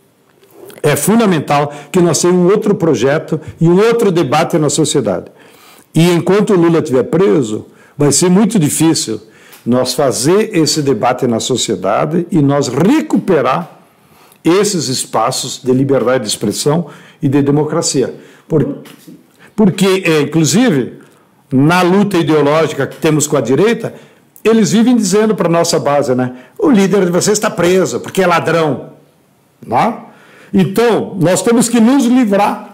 é fundamental que nós tenhamos um outro projeto e um outro debate na sociedade. E enquanto o Lula estiver preso, vai ser muito difícil nós fazer esse debate na sociedade e nós recuperar esses espaços de liberdade de expressão e de democracia. Por, porque, é, inclusive, na luta ideológica que temos com a direita, eles vivem dizendo para a nossa base, né? O líder de vocês está preso, porque é ladrão. Não? Então, nós temos que nos livrar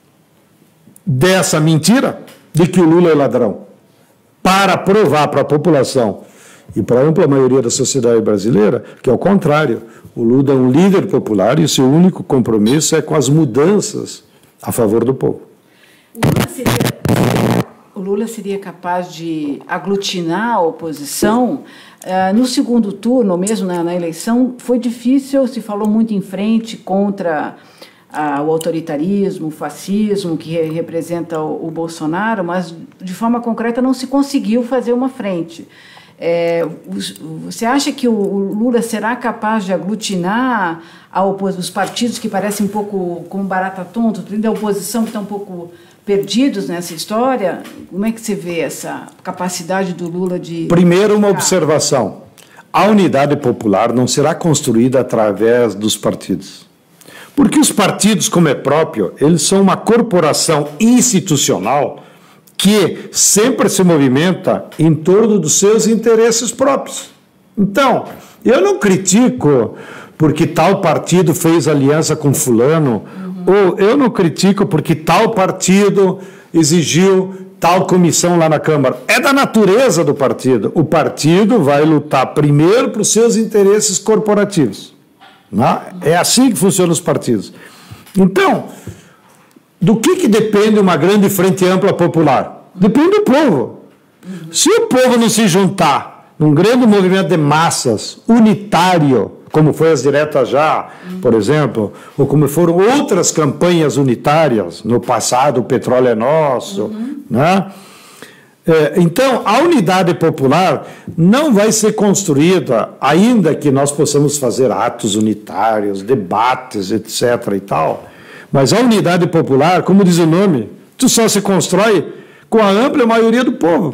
dessa mentira de que o Lula é ladrão, para provar para a população e para a ampla maioria da sociedade brasileira que, ao contrário, o Lula é um líder popular e o seu único compromisso é com as mudanças a favor do povo. O Lula seria, o Lula seria capaz de aglutinar a oposição? Uh, no segundo turno, mesmo na, na eleição, foi difícil, se falou muito em frente contra uh, o autoritarismo, o fascismo que re representa o, o Bolsonaro, mas de forma concreta não se conseguiu fazer uma frente. É, você acha que o, o Lula será capaz de aglutinar a os partidos que parecem um pouco como barata tonta, da oposição que estão um pouco perdidos nessa história? Como é que você vê essa capacidade do Lula de... Primeiro, uma observação. A unidade popular não será construída através dos partidos. Porque os partidos, como é próprio, eles são uma corporação institucional que sempre se movimenta em torno dos seus interesses próprios. Então, eu não critico porque tal partido fez aliança com fulano, uhum. ou eu não critico porque tal partido exigiu tal comissão lá na Câmara. É da natureza do partido. O partido vai lutar primeiro para os seus interesses corporativos. Não? É assim que funcionam os partidos. Então, do que, que depende uma grande frente ampla popular? Depende do povo. Se o povo não se juntar num grande movimento de massas, unitário, como foi as diretas já, por exemplo, ou como foram outras campanhas unitárias, no passado, o petróleo é nosso, uhum. né? É, então, a unidade popular não vai ser construída, ainda que nós possamos fazer atos unitários, debates, etc. e tal, mas a unidade popular, como diz o nome, tu só se constrói com a ampla maioria do povo.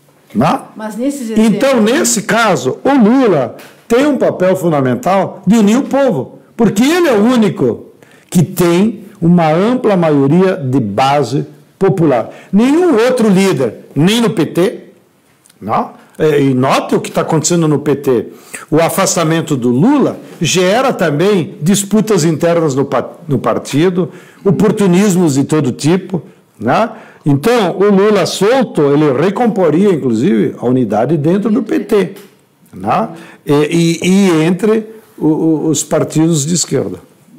Né? Mas nesses então, nesse caso, o Lula tem um papel fundamental de unir o povo, porque ele é o único que tem uma ampla maioria de base popular. Nenhum outro líder, nem no P T, não? E note o que está acontecendo no P T. O afastamento do Lula gera também disputas internas no, no partido, oportunismos de todo tipo. Né? Então, o Lula solto, ele recomporia, inclusive, a unidade dentro do P T. Né? E, e, e entre o, o, os partidos de esquerda.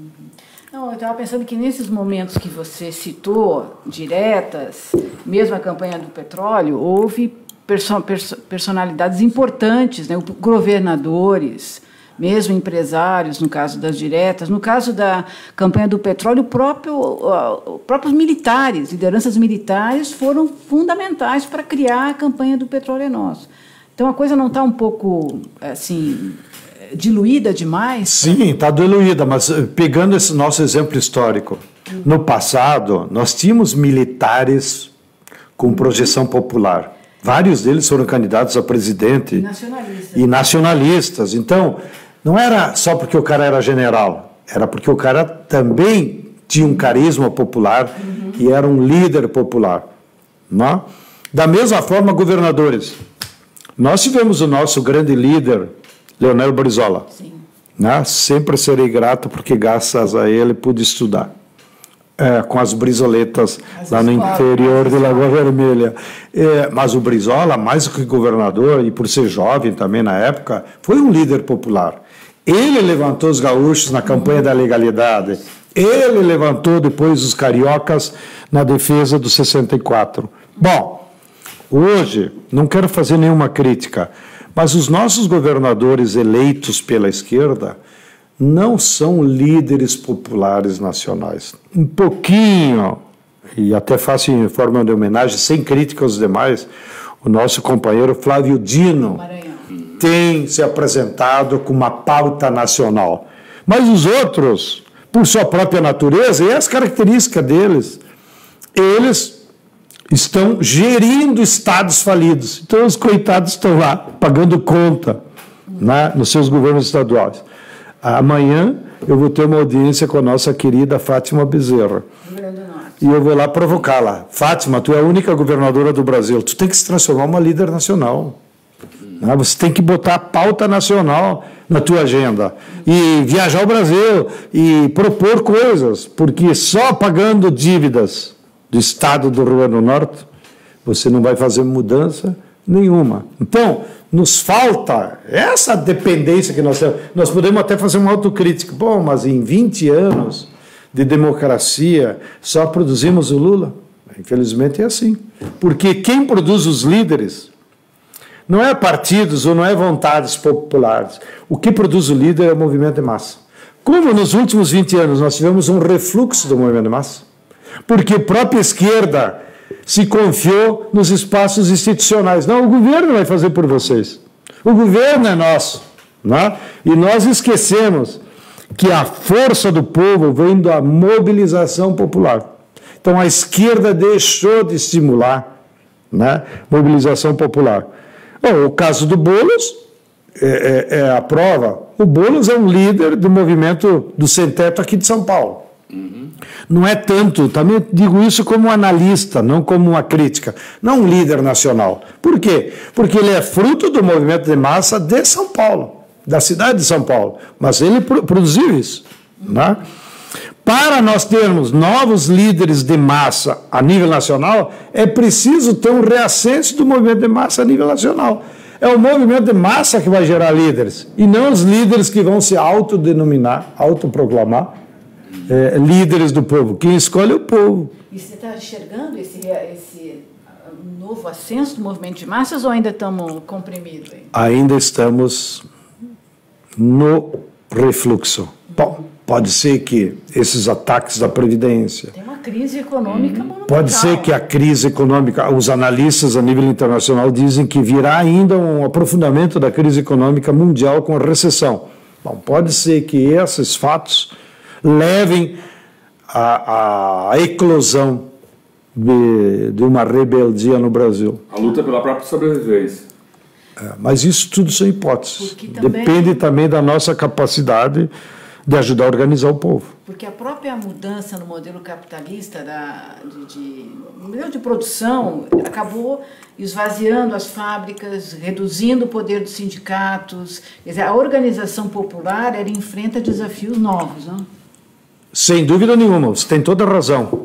Não, eu estava pensando que nesses momentos que você citou, diretas, mesmo a campanha do petróleo, houve perso perso personalidades importantes, né? Governadores, mesmo empresários, no caso das diretas. No caso da campanha do petróleo, o próprio, uh, próprios militares, lideranças militares, foram fundamentais para criar a campanha do Petróleo é Nosso. Então, a coisa não está um pouco, assim, diluída demais? Sim, está diluída, mas pegando esse nosso exemplo histórico, uhum. no passado, nós tínhamos militares com projeção popular. Vários deles foram candidatos a presidente. E nacionalistas. E nacionalistas. Então, não era só porque o cara era general, era porque o cara também tinha um carisma popular uhum. e era um líder popular. Não? Da mesma forma, governadores. Nós tivemos o nosso grande líder, Leonel Brizola. Sim. Né? Sempre serei grato porque, graças a ele, pude estudar. É, com as brisoletas as lá no escolas, interior de Lagoa Vermelha. É, mas o Brizola, mais do que governador, e por ser jovem também na época, foi um líder popular. Ele levantou os gaúchos na campanha uhum. da legalidade. Ele levantou depois os cariocas na defesa do sessenta e quatro. Bom, hoje, não quero fazer nenhuma crítica, mas os nossos governadores eleitos pela esquerda não são líderes populares nacionais. Um pouquinho, e até faço em forma de homenagem, sem crítica aos demais, o nosso companheiro Flávio Dino Maranhão tem se apresentado com uma pauta nacional. Mas os outros, por sua própria natureza e as características deles, eles estão gerindo estados falidos. Então os coitados estão lá, pagando conta, né, nos seus governos estaduais. Amanhã eu vou ter uma audiência com a nossa querida Fátima Bezerra. E eu vou lá provocá-la. Fátima, tu é a única governadora do Brasil. Tu tem que se transformar em uma líder nacional. Né? Você tem que botar a pauta nacional na tua agenda e viajar ao Brasil e propor coisas, porque só pagando dívidas do Estado do Rio Grande do Norte você não vai fazer mudança nenhuma. Então, nos falta essa dependência que nós temos. Nós podemos até fazer uma autocrítica. Bom, mas em vinte anos de democracia só produzimos o Lula? Infelizmente é assim. Porque quem produz os líderes não é partidos ou não é vontades populares. O que produz o líder é o movimento de massa. Como nos últimos vinte anos nós tivemos um refluxo do movimento de massa, porque a própria esquerda se confiou nos espaços institucionais. Não, o governo vai fazer por vocês. O governo é nosso. Né? E nós esquecemos que a força do povo vem da mobilização popular. Então a esquerda deixou de estimular, né, mobilização popular. Bom, o caso do Boulos é, é, é a prova. O Boulos é um líder do movimento do sem-teto aqui de São Paulo. Uhum. Não é tanto, também digo isso como analista, não como uma crítica, não um líder nacional. Por quê? Porque ele é fruto do movimento de massa de São Paulo, da cidade de São Paulo, mas ele produziu isso. Né? Para nós termos novos líderes de massa a nível nacional, é preciso ter um reascenso do movimento de massa a nível nacional. É o movimento de massa que vai gerar líderes, e não os líderes que vão se autodenominar, autoproclamar, é, líderes do povo. Quem escolhe é o povo. E você está enxergando esse, esse novo ascenso do movimento de massas ou ainda estamos comprimidos? Ainda estamos no refluxo. Bom, pode ser que esses ataques da Previdência... Tem uma crise econômica monumental. Pode ser que a crise econômica... Os analistas a nível internacional dizem que virá ainda um aprofundamento da crise econômica mundial com a recessão. Bom, pode ser que esses fatos levem à, à eclosão de, de uma rebeldia no Brasil. A luta pela própria sobrevivência. É, mas isso tudo são hipóteses. Também... Depende também da nossa capacidade de ajudar a organizar o povo. Porque a própria mudança no modelo capitalista, da, de, de, no modelo de produção, acabou esvaziando as fábricas, reduzindo o poder dos sindicatos. Quer dizer, a organização popular ela enfrenta desafios novos, não? Sem dúvida nenhuma, você tem toda a razão.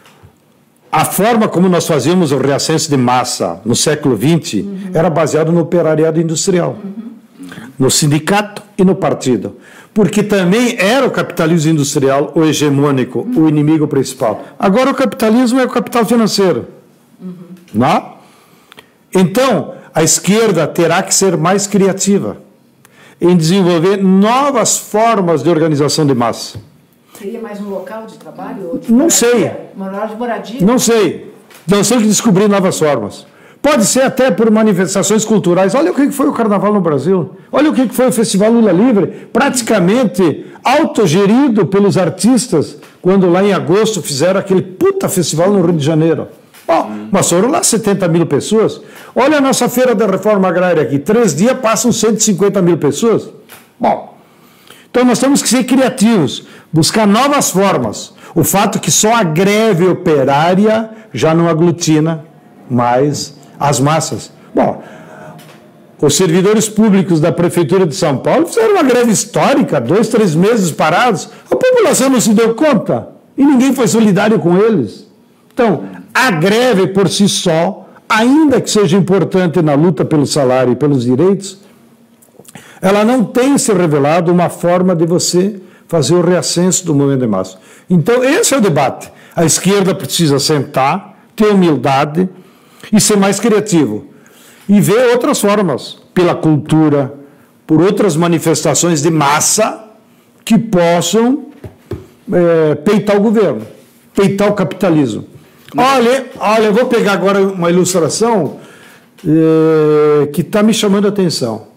A forma como nós fazíamos o reascenso de massa no século vinte uhum. era baseado no operariado industrial, uhum. no sindicato e no partido. Porque também era o capitalismo industrial o hegemônico, uhum. o inimigo principal. Agora o capitalismo é o capital financeiro. Uhum. Não? Então, a esquerda terá que ser mais criativa em desenvolver novas formas de organização de massa. Seria mais um local de trabalho? Ou de não moradia? sei. Um local de moradia? Não sei. Nós temos que descobrir novas formas. Pode ser até por manifestações culturais. Olha o que foi o Carnaval no Brasil. Olha o que foi o Festival Lula Livre. Praticamente autogerido pelos artistas, quando lá em agosto fizeram aquele puta festival no Rio de Janeiro. Bom, mas foram lá setenta mil pessoas. Olha a nossa Feira da Reforma Agrária aqui. Três dias passam cento e cinquenta mil pessoas. Bom, então nós temos que ser criativos, buscar novas formas. O fato que só a greve operária já não aglutina mais as massas. Bom, os servidores públicos da Prefeitura de São Paulo fizeram uma greve histórica, dois, três meses parados. A população não se deu conta e ninguém foi solidário com eles. Então, a greve por si só, ainda que seja importante na luta pelo salário e pelos direitos, ela não tem se revelado uma forma de você fazer o reascenso do movimento de massa. Então, esse é o debate. A esquerda precisa sentar, ter humildade e ser mais criativo. E ver outras formas, pela cultura, por outras manifestações de massa que possam é, peitar o governo, peitar o capitalismo. Olha, olha, eu vou pegar agora uma ilustração é, que está me chamando a atenção.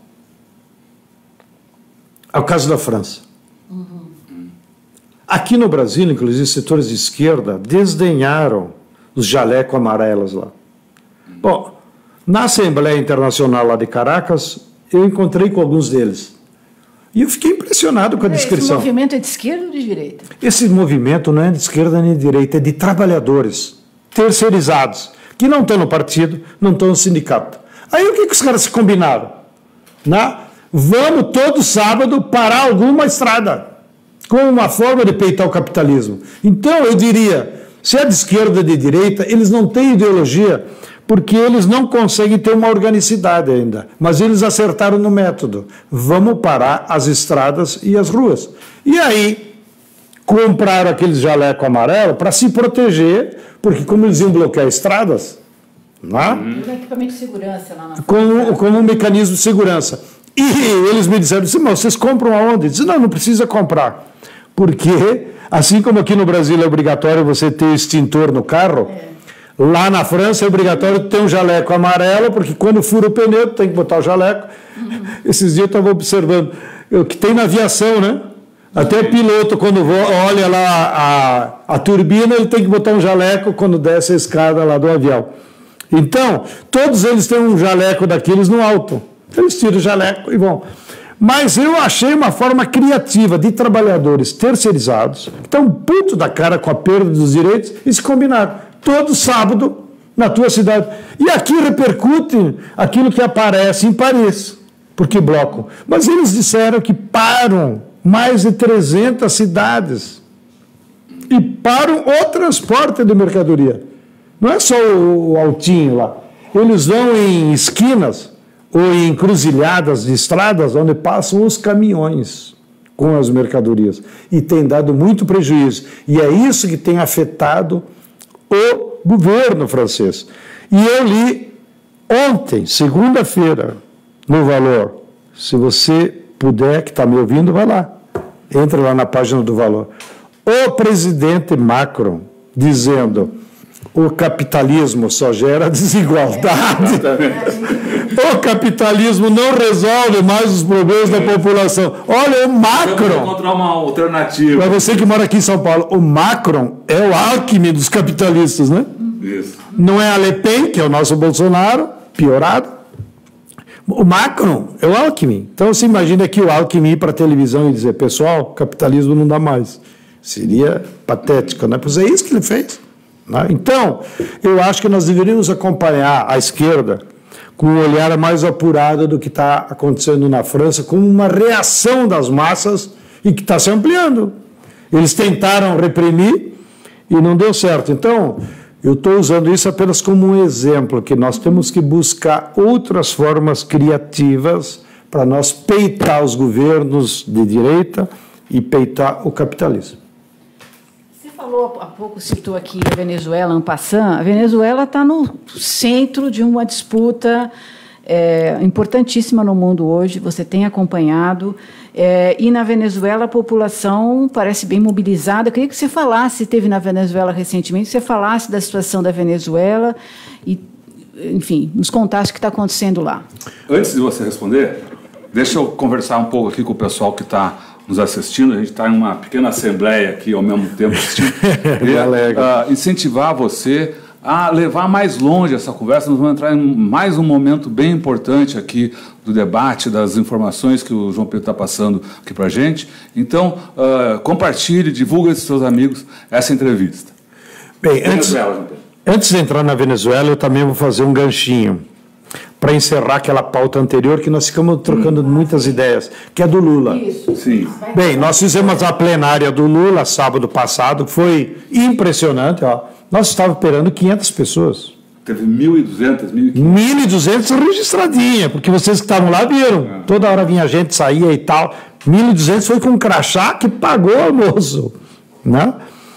É o caso da França. Uhum. Aqui no Brasil, inclusive, setores de esquerda desdenharam os jalecos amarelos lá. Bom, na Assembleia Internacional lá de Caracas, eu encontrei com alguns deles. E eu fiquei impressionado com a descrição. Esse movimento é de esquerda ou de direita? Esse movimento não é de esquerda nem de direita, é de trabalhadores terceirizados, que não estão no partido, não estão no sindicato. Aí o que, que os caras se combinaram? Né? Vamos todo sábado parar alguma estrada, como uma forma de peitar o capitalismo. Então, eu diria, se é de esquerda ou de direita, eles não têm ideologia, porque eles não conseguem ter uma organicidade ainda. Mas eles acertaram no método. Vamos parar as estradas e as ruas. E aí, compraram aqueles jaleco amarelo para se proteger, porque como eles iam bloquear estradas, né? Uhum. Equipamento de segurança lá na como, como um mecanismo de segurança. E eles me disseram, mas vocês compram aonde? Eu disse, não, não precisa comprar. Porque, assim como aqui no Brasil é obrigatório você ter extintor no carro, é. Lá na França é obrigatório ter um jaleco amarelo, porque quando fura o pneu, tem que botar o jaleco. Uhum. Esses dias eu estava observando o que tem na aviação, né? Até o piloto, quando olha lá a, a turbina, ele tem que botar um jaleco quando desce a escada lá do avião. Então, todos eles têm um jaleco daqueles no alto. Eles tiram o jaleco e vão. Mas eu achei uma forma criativa de trabalhadores terceirizados, que estão putos da cara com a perda dos direitos, e se combinaram. Todo sábado, na tua cidade. E aqui repercute aquilo que aparece em Paris. Por que bloco? Mas eles disseram que param mais de trezentas cidades. E param o transporte de mercadoria. Não é só o altinho lá. Eles vão em esquinas ou em encruzilhadas de estradas onde passam os caminhões com as mercadorias. E tem dado muito prejuízo. E é isso que tem afetado o governo francês. E eu li ontem, segunda-feira, no Valor. Se você puder, que está me ouvindo, vai lá. Entra lá na página do Valor. O presidente Macron dizendo: o capitalismo só gera desigualdade. O capitalismo não resolve mais os problemas da população. Olha, o Macron... Vamos encontrar uma alternativa. Para você que mora aqui em São Paulo, o Macron é o Alckmin dos capitalistas, né? Isso. Não é a Le Pen, que é o nosso Bolsonaro, piorado. O Macron é o Alckmin. Então você imagina aqui o Alckmin ir para a televisão e dizer: pessoal, capitalismo não dá mais. Seria patético, né? Pois é isso que ele fez. Então, eu acho que nós deveríamos acompanhar a esquerda com um olhar mais apurado do que está acontecendo na França, como uma reação das massas e que está se ampliando. Eles tentaram reprimir e não deu certo. Então, eu estou usando isso apenas como um exemplo, que nós temos que buscar outras formas criativas para nós peitar os governos de direita e peitar o capitalismo. Falou há pouco, citou aqui a Venezuela, en passant. A Venezuela está no centro de uma disputa é, importantíssima no mundo hoje, você tem acompanhado, é, e na Venezuela a população parece bem mobilizada. Eu queria que você falasse, teve na Venezuela recentemente, que você falasse da situação da Venezuela e, enfim, nos contasse o que está acontecendo lá. Antes de você responder, deixa eu conversar um pouco aqui com o pessoal que está nos assistindo. A gente está em uma pequena assembleia aqui ao mesmo tempo assistindo. Queria uh, incentivar você a levar mais longe essa conversa. Nós vamos entrar em mais um momento bem importante aqui do debate, das informações que o João Pedro está passando aqui para a gente. Então, uh, compartilhe, divulgue com seus amigos essa entrevista. Bem, antes, antes de entrar na Venezuela, eu também vou fazer um ganchinho para encerrar aquela pauta anterior que nós ficamos trocando hum. muitas ideias, que é do Lula. Isso. Sim. Bem, nós fizemos a plenária do Lula sábado passado, que foi impressionante. Ó. Nós estávamos esperando quinhentas pessoas. Teve mil e duzentas, mil e quinhentas. mil e duzentas registradinha, porque vocês que estavam lá viram. É. Toda hora vinha gente, saía e tal. mil e duzentos foi com um crachá que pagou o almoço. Né?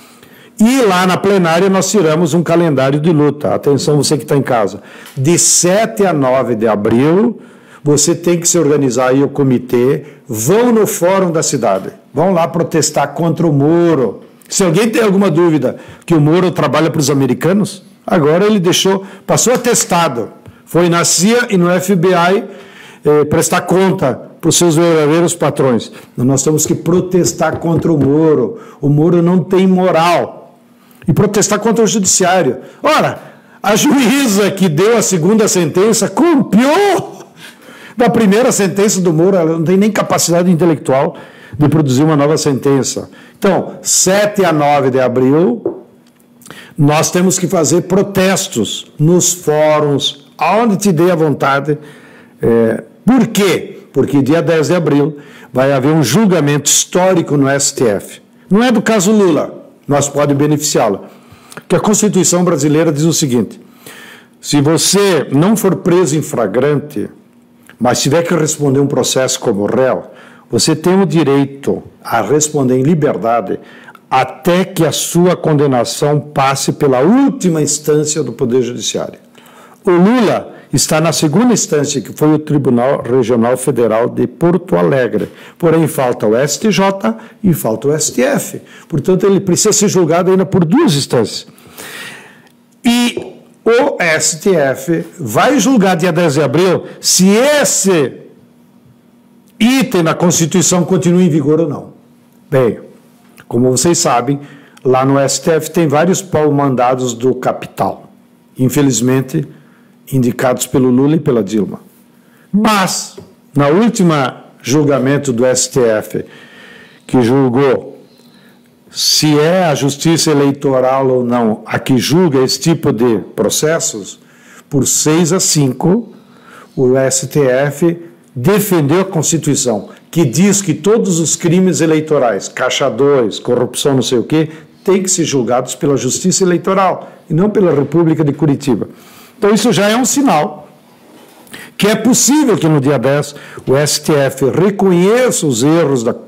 E lá na plenária nós tiramos um calendário de luta. Atenção, você que está em casa. De sete a nove de abril, você tem que se organizar aí o comitê. Vão no fórum da cidade. Vão lá protestar contra o Moro. Se alguém tem alguma dúvida que o Moro trabalha para os americanos, agora ele deixou, passou atestado. Foi na C I A e no F B I eh, prestar conta para os seus verdadeiros patrões. Nós temos que protestar contra o Moro. O Moro não tem moral. E protestar contra o judiciário. Ora, a juíza que deu a segunda sentença copiou da primeira sentença do Moro. Ela não tem nem capacidade intelectual de produzir uma nova sentença. Então, sete a nove de abril, nós temos que fazer protestos nos fóruns, aonde te dê a vontade. É, por quê? Porque dia dez de abril vai haver um julgamento histórico no S T F. Não é do caso Lula, nós podemos beneficiá-lo. Que a Constituição brasileira diz o seguinte: se você não for preso em flagrante, mas tiver que responder um processo como réu, você tem o direito a responder em liberdade até que a sua condenação passe pela última instância do Poder Judiciário. O Lula está na segunda instância, que foi o Tribunal Regional Federal de Porto Alegre. Porém, falta o S T J e falta o S T F. Portanto, ele precisa ser julgado ainda por duas instâncias. E o S T F vai julgar dia dez de abril se esse item na Constituição continua em vigor ou não. Bem, como vocês sabem, lá no S T F tem vários pau-mandados do capital, infelizmente indicados pelo Lula e pela Dilma. Mas, na última julgamento do S T F, que julgou se é a Justiça Eleitoral ou não a que julga esse tipo de processos, por seis a cinco, o S T F defendeu a Constituição, que diz que todos os crimes eleitorais, caixa dois, corrupção, não sei o quê, têm que ser julgados pela Justiça Eleitoral e não pela República de Curitiba. Então isso já é um sinal que é possível que no dia dez o S T F reconheça os erros da,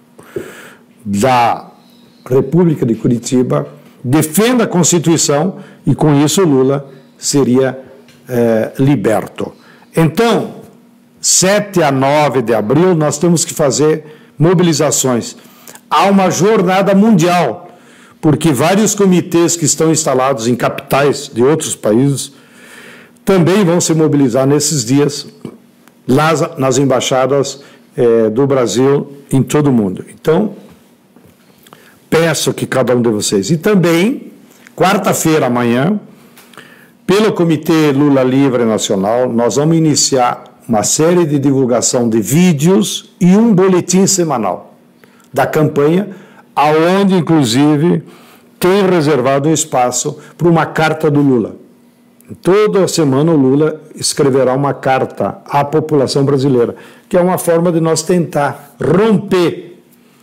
da República de Curitiba, defenda a Constituição e com isso o Lula seria é, liberto. Então, sete a nove de abril, nós temos que fazer mobilizações. Há uma jornada mundial, porque vários comitês que estão instalados em capitais de outros países também vão se mobilizar nesses dias nas, nas embaixadas eh, do Brasil em todo o mundo. Então, peço que cada um de vocês. E também, quarta-feira, amanhã, pelo Comitê Lula Livre Nacional, nós vamos iniciar uma série de divulgação de vídeos e um boletim semanal da campanha, aonde, inclusive, tem reservado um espaço para uma carta do Lula. Toda semana o Lula escreverá uma carta à população brasileira, que é uma forma de nós tentar romper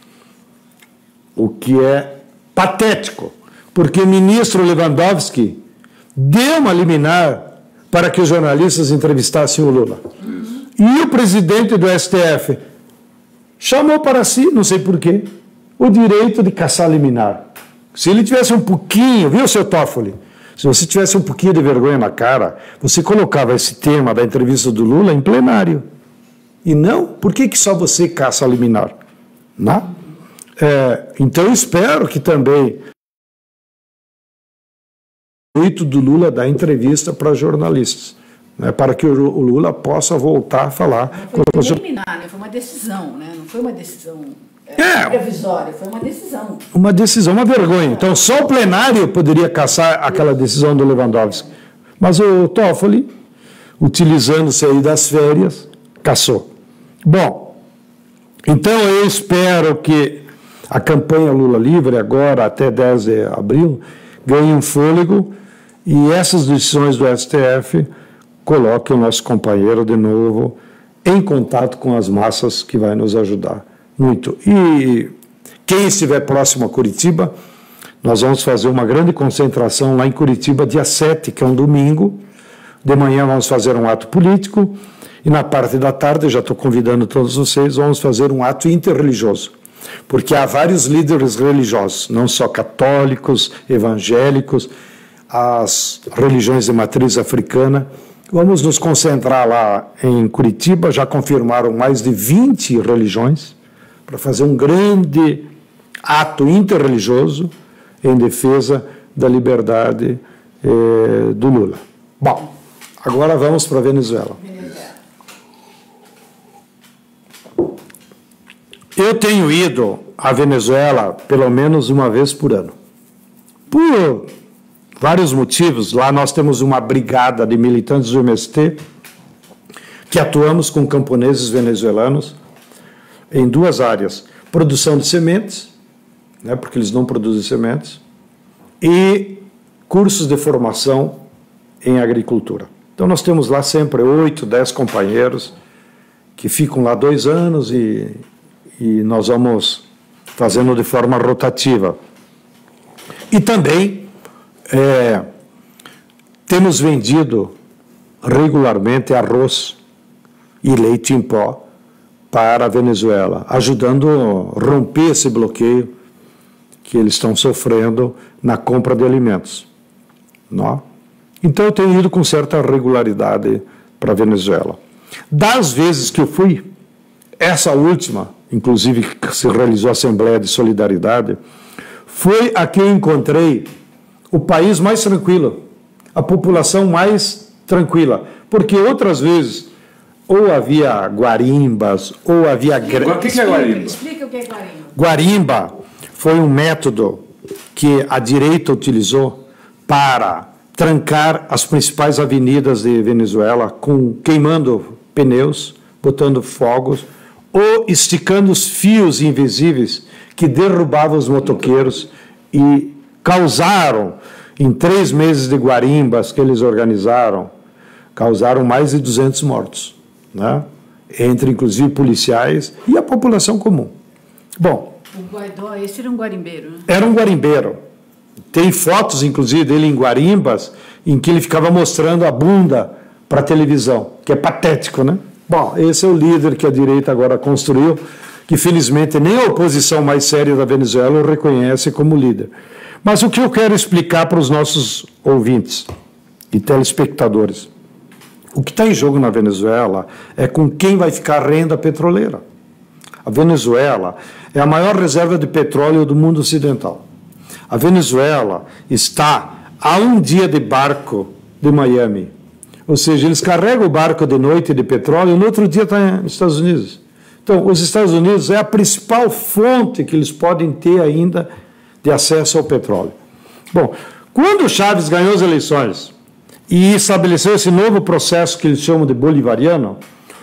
o que é patético, porque o ministro Lewandowski deu uma liminar para que os jornalistas entrevistassem o Lula. E o presidente do S T F chamou para si, não sei porquê, o direito de caçar liminar. Se ele tivesse um pouquinho, viu, seu Toffoli? Se você tivesse um pouquinho de vergonha na cara, você colocava esse tema da entrevista do Lula em plenário. E não, por que, que só você caça liminar? Não? É, então eu espero que também o intuito do Lula dar entrevista para jornalistas, né, para que o Lula possa voltar a falar. Não foi liminar, né? Foi uma decisão, né? Não foi uma decisão é, previsória, foi uma decisão. Uma decisão, uma vergonha. Então só o plenário poderia caçar aquela decisão do Lewandowski. Mas o Toffoli, utilizando-se aí das férias, caçou. Bom, então eu espero que a campanha Lula Livre, agora até dez de abril, ganhe um fôlego e essas decisões do S T F coloquem o nosso companheiro de novo em contato com as massas, que vai nos ajudar muito. E quem estiver próximo a Curitiba, nós vamos fazer uma grande concentração lá em Curitiba, dia sete, que é um domingo. De manhã vamos fazer um ato político e na parte da tarde, já estou convidando todos vocês, vamos fazer um ato interreligioso. Porque há vários líderes religiosos, não só católicos, evangélicos, as religiões de matriz africana. Vamos nos concentrar lá em Curitiba, já confirmaram mais de vinte religiões, para fazer um grande ato interreligioso em defesa da liberdade eh, do Lula. Bom, agora vamos para a Venezuela. Eu tenho ido à Venezuela pelo menos uma vez por ano. Por vários motivos. Lá nós temos uma brigada de militantes do M S T que atuamos com camponeses venezuelanos em duas áreas. Produção de sementes, né, porque eles não produzem sementes, e cursos de formação em agricultura. Então nós temos lá sempre oito, dez companheiros que ficam lá dois anos e, e nós vamos fazendo de forma rotativa. E também é, temos vendido regularmente arroz e leite em pó para a Venezuela, ajudando a romper esse bloqueio que eles estão sofrendo na compra de alimentos. Não? Então eu tenho ido com certa regularidade para a Venezuela. Das vezes que eu fui, essa última, inclusive que se realizou a Assembleia de Solidariedade, foi a que eu encontrei o país mais tranquilo, a população mais tranquila, porque outras vezes ou havia guarimbas, ou havia... O que, que é guarimba? Explica o que é guarimba. Guarimba foi um método que a direita utilizou para trancar as principais avenidas de Venezuela, com, queimando pneus, botando fogos, ou esticando os fios invisíveis que derrubavam os motoqueiros e causaram, em três meses de guarimbas que eles organizaram, causaram mais de duzentos mortos, né? Entre, inclusive, policiais e a população comum. Bom... O Guaidó, esse era um guarimbeiro, né? Era um guarimbeiro. Tem fotos, inclusive, dele em guarimbas, em que ele ficava mostrando a bunda para a televisão, que é patético, né? Bom, esse é o líder que a direita agora construiu, que felizmente nem a oposição mais séria da Venezuela o reconhece como líder. Mas o que eu quero explicar para os nossos ouvintes e telespectadores, o que está em jogo na Venezuela é com quem vai ficar a renda petroleira. A Venezuela é a maior reserva de petróleo do mundo ocidental. A Venezuela está a um dia de barco de Miami. Ou seja, eles carregam o barco de noite de petróleo e no outro dia está nos Estados Unidos. Então, os Estados Unidos é a principal fonte que eles podem ter ainda de acesso ao petróleo. Bom, quando Chávez ganhou as eleições e estabeleceu esse novo processo que eles chamam de bolivariano,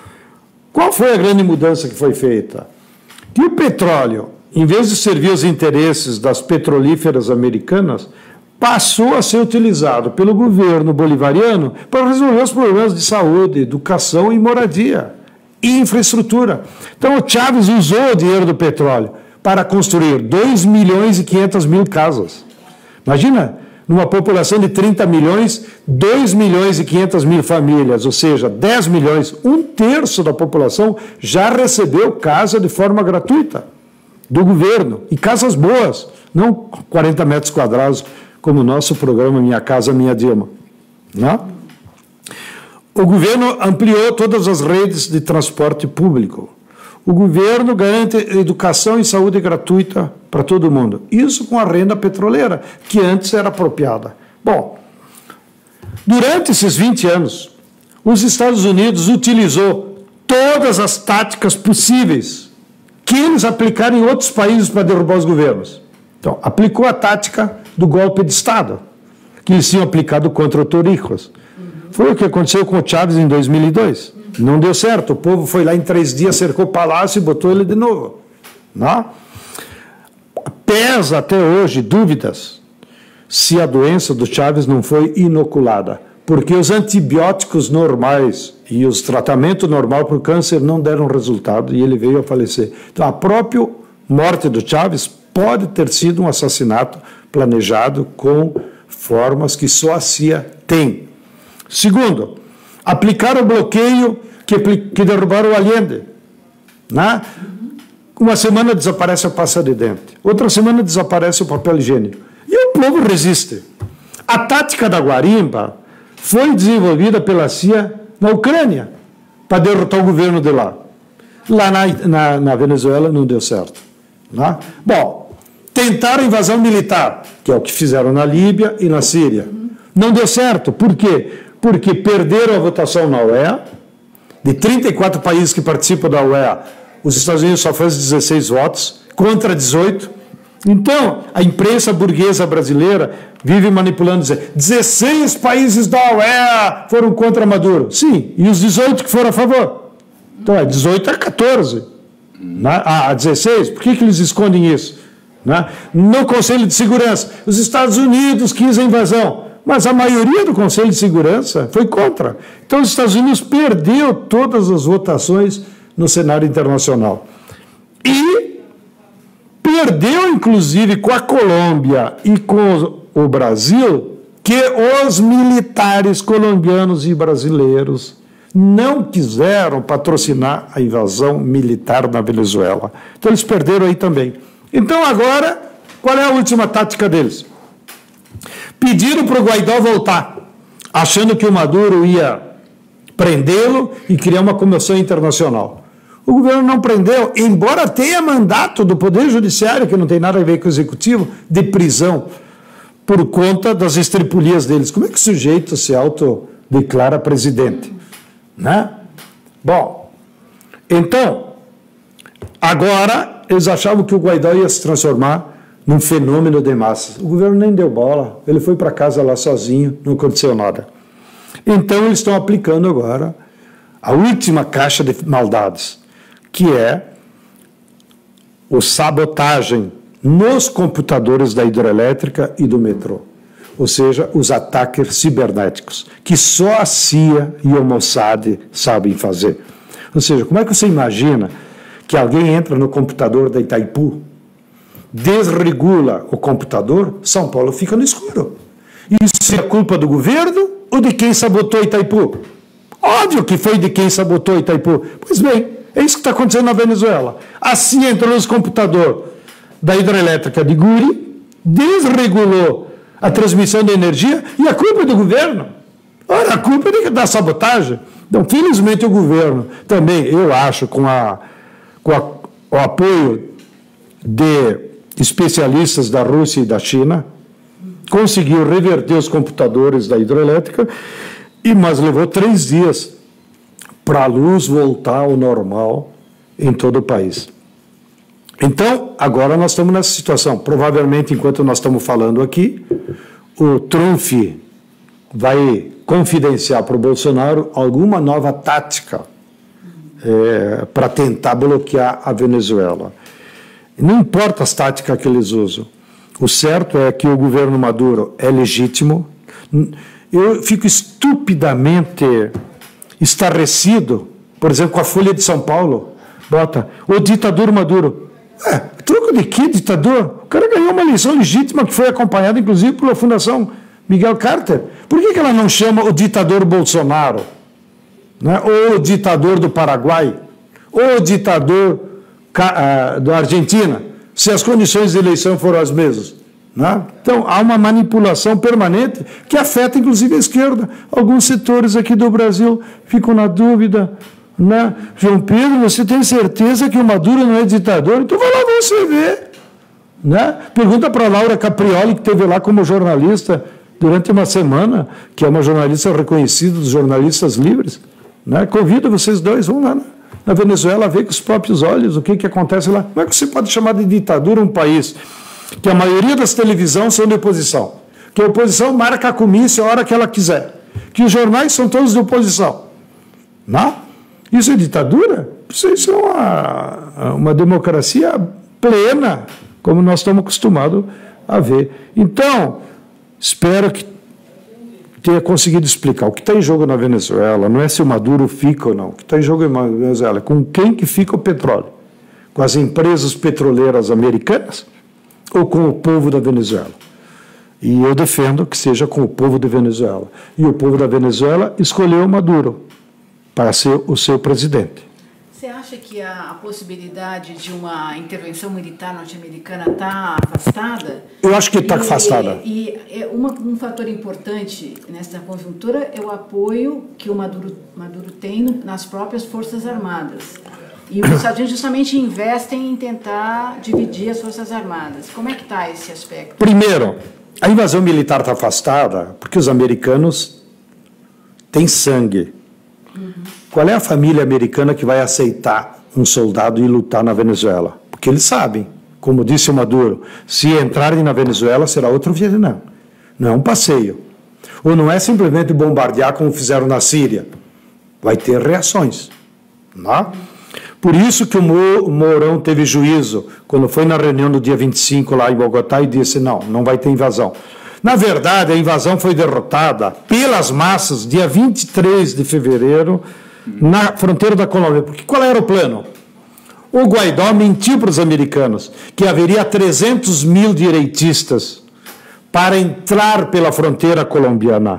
qual foi a grande mudança que foi feita? Que o petróleo, em vez de servir aos interesses das petrolíferas americanas, passou a ser utilizado pelo governo bolivariano para resolver os problemas de saúde, educação e moradia, e infraestrutura. Então, o Chávez usou o dinheiro do petróleo para construir dois milhões e quinhentas mil casas. Imagina, numa população de trinta milhões, dois milhões e quinhentas mil famílias, ou seja, dez milhões, um terço da população já recebeu casa de forma gratuita do governo, e casas boas, não quarenta metros quadrados, como o nosso programa Minha Casa Minha Dilma. Não? O governo ampliou todas as redes de transporte público. O governo garante educação e saúde gratuita para todo mundo. Isso com a renda petroleira, que antes era apropriada. Bom, durante esses vinte anos, os Estados Unidos utilizou todas as táticas possíveis que eles aplicaram em outros países para derrubar os governos. Então, aplicou a tática do golpe de Estado, que eles tinham aplicado contra o Torrijos. Foi o que aconteceu com o Chávez em dois mil e dois. Não deu certo, o povo foi lá em três dias, cercou o palácio e botou ele de novo. Não? Pesa até hoje dúvidas se a doença do Chávez não foi inoculada, porque os antibióticos normais e os tratamentos normais para o câncer não deram resultado e ele veio a falecer. Então, a própria morte do Chávez pode ter sido um assassinato planejado com formas que só a C I A tem. Segundo, aplicar o bloqueio que, que derrubaram o Allende. Né? Uma semana desaparece a pasta de dente, outra semana desaparece o papel higiênico. E o povo resiste. A tática da guarimba foi desenvolvida pela C I A na Ucrânia para derrotar o governo de lá. Lá na, na, na Venezuela não deu certo. Né? Bom, tentaram invasão militar, que é o que fizeram na Líbia e na Síria. Não deu certo. Por quê? Porque perderam a votação na O E A. De trinta e quatro países que participam da O E A, os Estados Unidos só fez dezesseis votos, contra dezoito. Então, a imprensa burguesa brasileira vive manipulando, dizendo dezesseis países da O E A foram contra Maduro. Sim, e os dezoito que foram a favor. Então, é dezoito a quatorze. Né? A dezesseis, por que, que eles escondem isso? Né? No Conselho de Segurança, os Estados Unidos quis a invasão. mas a maioria do Conselho de Segurança foi contra. Então, os Estados Unidos perdeu todas as votações no cenário internacional. E perdeu, inclusive, com a Colômbia e com o Brasil, que os militares colombianos e brasileiros não quiseram patrocinar a invasão militar na Venezuela. Então, eles perderam aí também. Então, agora, qual é a última tática deles? Pediram para o Guaidó voltar, achando que o Maduro ia prendê-lo e criar uma comoção internacional. O governo não prendeu, embora tenha mandato do Poder Judiciário, que não tem nada a ver com o Executivo, de prisão, por conta das estripulias deles. Como é que o sujeito se autodeclara presidente? Né? Bom, então, agora eles achavam que o Guaidó ia se transformar num fenômeno de massas. O governo nem deu bola, ele foi para casa lá sozinho, não aconteceu nada. Então eles estão aplicando agora a última caixa de maldades, que é a sabotagem nos computadores da hidrelétrica e do metrô. Ou seja, os ataques cibernéticos, que só a C I A e o Mossad sabem fazer. Ou seja, como é que você imagina que alguém entra no computador da Itaipu, desregula o computador, São Paulo fica no escuro? Isso é culpa do governo ou de quem sabotou Itaipu? Óbvio que foi de quem sabotou Itaipu. Pois bem, é isso que está acontecendo na Venezuela. A C I A entrou nos computadores da hidrelétrica de Guri, desregulou a transmissão de energia e a culpa é do governo. Ora, a culpa é da sabotagem. Então, felizmente, o governo também, eu acho, com, a, com a, o apoio de especialistas da Rússia e da China, conseguiu reverter os computadores da hidrelétrica, e, mas levou três dias para a luz voltar ao normal em todo o país. Então, agora nós estamos nessa situação. Provavelmente, enquanto nós estamos falando aqui, o Trump vai confidenciar para o Bolsonaro alguma nova tática é, para tentar bloquear a Venezuela. Não importa as táticas que eles usam. O certo é que o governo Maduro é legítimo. Eu fico estupidamente estarrecido, por exemplo, com a Folha de São Paulo. Bota, o ditador Maduro. É, troco de que ditador? O cara ganhou uma eleição legítima que foi acompanhada, inclusive, pela Fundação Miguel Carter. Por que que ela não chama o ditador Bolsonaro? Né? Ou o ditador do Paraguai? Ou o ditador uh, da Argentina? Se as condições de eleição foram as mesmas. Né? Então, há uma manipulação permanente que afeta, inclusive, a esquerda. Alguns setores aqui do Brasil ficam na dúvida. Né? João Pedro, você tem certeza que o Maduro não é ditador? Então vai lá você ver. Né? Pergunta para a Laura Caprioli, que esteve lá como jornalista durante uma semana, que é uma jornalista reconhecida dos jornalistas livres. Né? Convido vocês dois, vão lá na, na Venezuela ver com os próprios olhos o que, que acontece lá. Como é que você pode chamar de ditadura um país que a maioria das televisões são de oposição, que a oposição marca a comício a hora que ela quiser, que os jornais são todos de oposição? Não? Isso é ditadura? Isso, isso é uma, uma democracia plena, como nós estamos acostumados a ver. Então, espero que tenha conseguido explicar. O que está em jogo na Venezuela não é se o Maduro fica ou não. O que está em jogo na Venezuela é com quem que fica o petróleo. Com as empresas petroleiras americanas ou com o povo da Venezuela? E eu defendo que seja com o povo da Venezuela. E o povo da Venezuela escolheu o Maduro para ser o seu presidente. Você acha que a, a possibilidade de uma intervenção militar norte-americana está afastada? Eu acho que está afastada. E, e uma, um fator importante nessa conjuntura é o apoio que o Maduro, Maduro tem no, nas próprias Forças Armadas. E os Estados Unidos justamente investem em tentar dividir as Forças Armadas. Como é que está esse aspecto? Primeiro, a invasão militar está afastada porque os americanos têm sangue. Uhum. Qual é a família americana que vai aceitar um soldado e lutar na Venezuela? Porque eles sabem, como disse o Maduro, se entrarem na Venezuela será outro Vietnã. Não é um passeio. Ou não é simplesmente bombardear como fizeram na Síria. Vai ter reações. Não? Por isso que o Mourão teve juízo quando foi na reunião do dia vinte e cinco lá em Bogotá e disse, não, não vai ter invasão. Na verdade, a invasão foi derrotada pelas massas dia vinte e três de fevereiro na fronteira da Colômbia. Porque qual era o plano? O Guaidó mentiu para os americanos que haveria trezentos mil direitistas para entrar pela fronteira colombiana.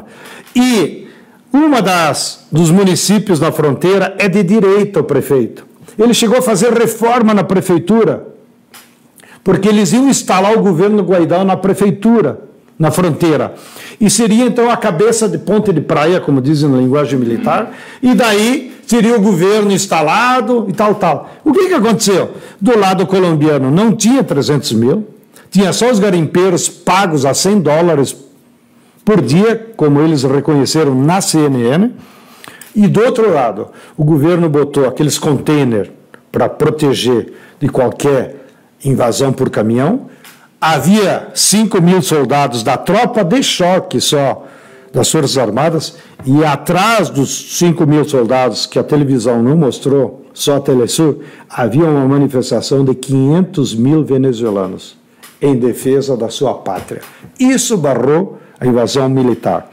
E uma das dos municípios na fronteira é de direita, o prefeito. Ele chegou a fazer reforma na prefeitura, porque eles iam instalar o governo Guaidó na prefeitura, na fronteira. E seria, então, a cabeça de ponte de praia, como dizem na linguagem militar, e daí seria o governo instalado e tal, tal. O que, que aconteceu? Do lado colombiano não tinha trezentos mil, tinha só os garimpeiros pagos a cem dólares por dia, como eles reconheceram na C N N, e do outro lado, o governo botou aqueles containers para proteger de qualquer invasão por caminhão. Havia cinco mil soldados da tropa de choque só, das Forças Armadas, e atrás dos cinco mil soldados, que a televisão não mostrou, só a Telesur, havia uma manifestação de quinhentos mil venezuelanos em defesa da sua pátria. Isso barrou a invasão militar.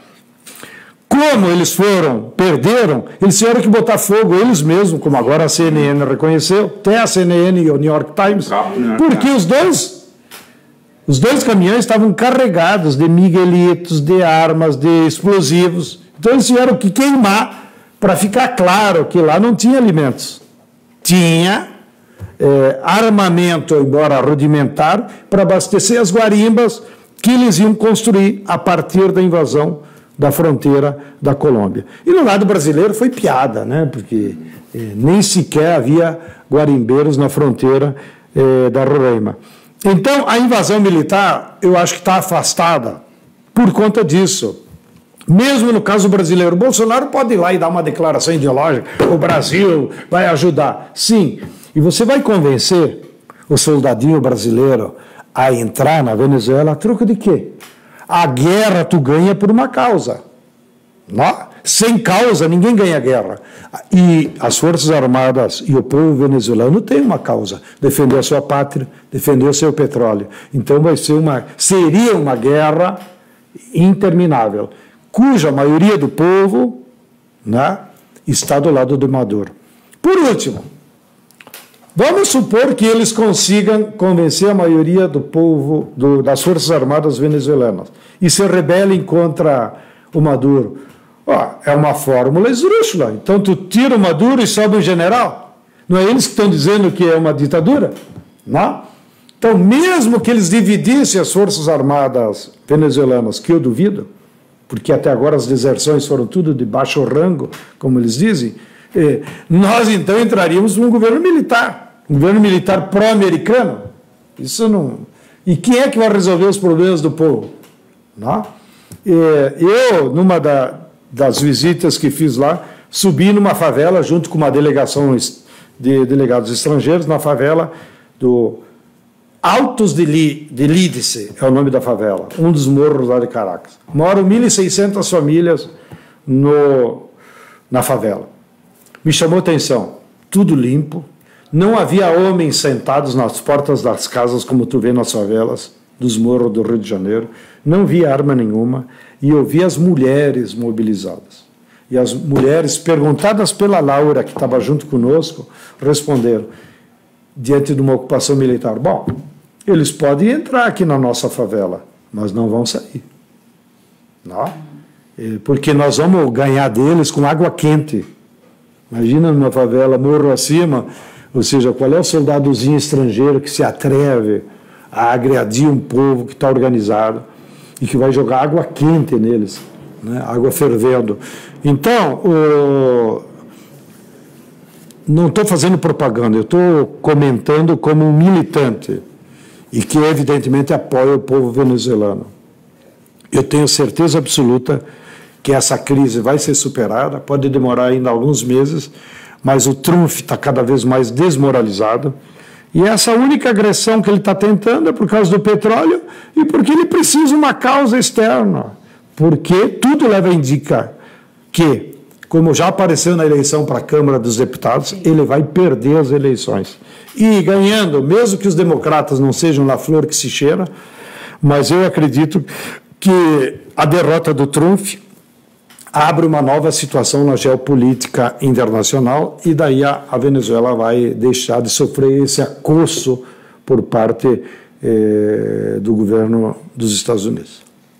Como eles foram, perderam, eles tiveram que botar fogo eles mesmos, como agora a C N N reconheceu, até a C N N e o New York Times, porque os dois, os dois caminhões estavam carregados de miguelitos, de armas, de explosivos. Então eles tiveram que queimar para ficar claro que lá não tinha alimentos. Tinha é, armamento, embora rudimentar, para abastecer as guarimbas que eles iam construir a partir da invasão da fronteira da Colômbia. E no lado brasileiro foi piada, né? Porque eh, nem sequer havia guarimbeiros na fronteira eh, da Roraima. Então, a invasão militar, eu acho que está afastada por conta disso. Mesmo no caso brasileiro, Bolsonaro pode ir lá e dar uma declaração ideológica, o Brasil vai ajudar. Sim, e você vai convencer o soldadinho brasileiro a entrar na Venezuela a troco de quê? A guerra tu ganha por uma causa. Não? Sem causa, ninguém ganha guerra. E as Forças Armadas e o povo venezuelano têm uma causa: defender a sua pátria, defender o seu petróleo. Então vai ser uma, seria uma guerra interminável, cuja maioria do povo, né, está do lado do Maduro. Por último, vamos supor que eles consigam convencer a maioria do povo, do, das Forças Armadas venezuelanas, e se rebelem contra o Maduro. Oh, é uma fórmula esdrúxula. Então tu tira o Maduro e sobe o general. Não é eles que estão dizendo que é uma ditadura? Não? Então, mesmo que eles dividissem as Forças Armadas venezuelanas, que eu duvido, porque até agora as deserções foram tudo de baixo rango, como eles dizem, eh, nós então entraríamos num governo militar, um governo militar pró-americano. Isso não... E quem é que vai resolver os problemas do povo? Não? Eh, eu, numa da, das visitas que fiz lá, subi numa favela junto com uma delegação de delegados estrangeiros, na favela do Altos de, Li, de Lídice, é o nome da favela, um dos morros lá de Caracas. Moram mil e seiscentas famílias no, na favela. Me chamou a atenção, tudo limpo, não havia homens sentados nas portas das casas, como tu vê nas favelas dos morros do Rio de Janeiro, não vi arma nenhuma, e eu vi as mulheres mobilizadas. E as mulheres, perguntadas pela Laura, que estava junto conosco, responderam, diante de uma ocupação militar: bom, eles podem entrar aqui na nossa favela, mas não vão sair. Não? Porque nós vamos ganhar deles com água quente. Imagina numa favela, morro acima, ou seja, qual é o soldadozinho estrangeiro que se atreve a agredir um povo que está organizado e que vai jogar água quente neles, né? Água fervendo. Então, o... não estou fazendo propaganda, eu estou comentando como um militante e que, evidentemente, apoia o povo venezuelano. Eu tenho certeza absoluta que essa crise vai ser superada, pode demorar ainda alguns meses, mas o Trump está cada vez mais desmoralizado, e essa única agressão que ele está tentando é por causa do petróleo e porque ele precisa de uma causa externa, porque tudo leva a indicar que, como já apareceu na eleição para a Câmara dos Deputados, ele vai perder as eleições. E ganhando, mesmo que os democratas não sejam lá flor que se cheira, mas eu acredito que a derrota do Trump abre uma nova situação na geopolítica internacional e daí a, a Venezuela vai deixar de sofrer esse acosso por parte eh, do governo dos Estados Unidos.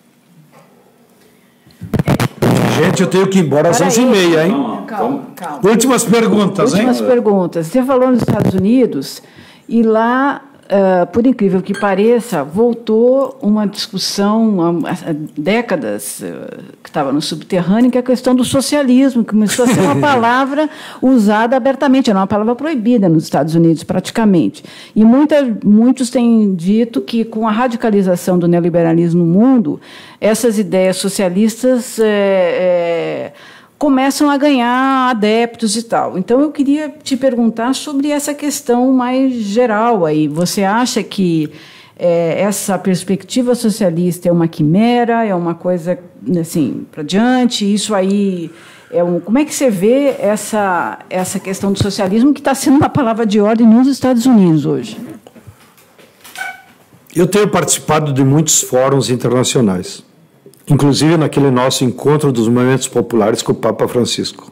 Gente, eu tenho que ir embora às onze e meia, hein? Calma, calma, calma. Últimas perguntas, hein? Últimas perguntas. Você falou nos Estados Unidos e lá, uh, por incrível que pareça, voltou uma discussão há décadas uh, que estava no subterrâneo, que é a questão do socialismo, que começou a ser uma palavra usada abertamente, era uma palavra proibida nos Estados Unidos, praticamente. E muita, muitos têm dito que, com a radicalização do neoliberalismo no mundo, essas ideias socialistas é, é, começam a ganhar adeptos e tal. Então, eu queria te perguntar sobre essa questão mais geral aí. Você acha que é, essa perspectiva socialista é uma quimera, é uma coisa assim para diante? Isso aí é um, como é que você vê essa essa questão do socialismo que está sendo uma palavra de ordem nos Estados Unidos hoje? Eu tenho participado de muitos fóruns internacionais, inclusive naquele nosso encontro dos movimentos populares com o Papa Francisco.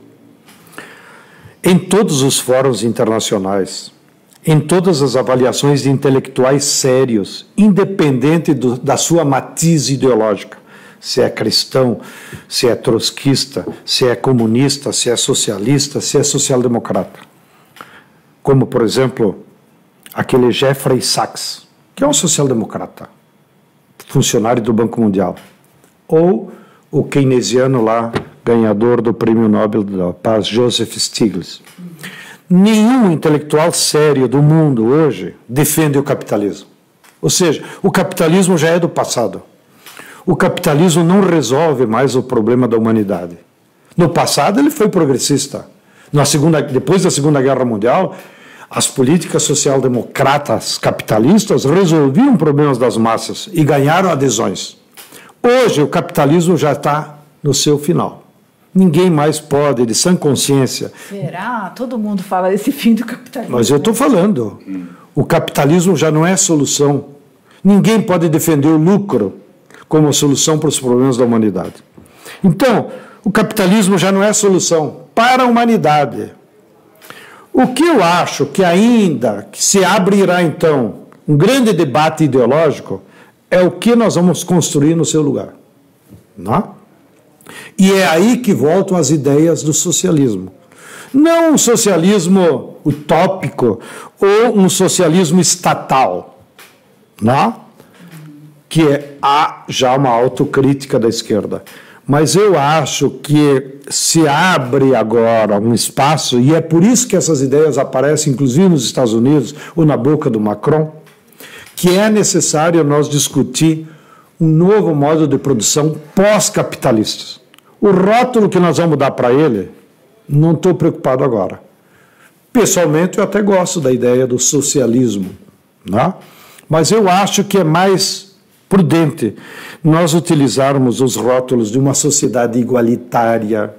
Em todos os fóruns internacionais, em todas as avaliações de intelectuais sérios, independente do, da sua matiz ideológica, se é cristão, se é trotskista, se é comunista, se é socialista, se é social-democrata, como, por exemplo, aquele Jeffrey Sachs, que é um social-democrata, funcionário do Banco Mundial, ou o keynesiano lá, ganhador do Prêmio Nobel da Paz, Joseph Stiglitz. Nenhum intelectual sério do mundo hoje defende o capitalismo. Ou seja, o capitalismo já é do passado. O capitalismo não resolve mais o problema da humanidade. No passado ele foi progressista. Na segunda, depois da Segunda Guerra Mundial, as políticas social-democratas capitalistas resolviam problemas das massas e ganharam adesões. Hoje o capitalismo já está no seu final. Ninguém mais pode, de sã consciência... Será? Todo mundo fala desse fim do capitalismo. Mas eu estou falando. O capitalismo já não é solução. Ninguém pode defender o lucro como solução para os problemas da humanidade. Então, o capitalismo já não é solução para a humanidade. O que eu acho que ainda que se abrirá, então, um grande debate ideológico é o que nós vamos construir no seu lugar. Não? E é aí que voltam as ideias do socialismo. Não um socialismo utópico ou um socialismo estatal, não? Que é, há já uma autocrítica da esquerda. Mas eu acho que se abre agora um espaço, e é por isso que essas ideias aparecem, inclusive nos Estados Unidos, ou na boca do Macron, que é necessário nós discutir um novo modo de produção pós-capitalista. O rótulo que nós vamos dar para ele, não estou preocupado agora. Pessoalmente, eu até gosto da ideia do socialismo, né? Mas eu acho que é mais prudente nós utilizarmos os rótulos de uma sociedade igualitária,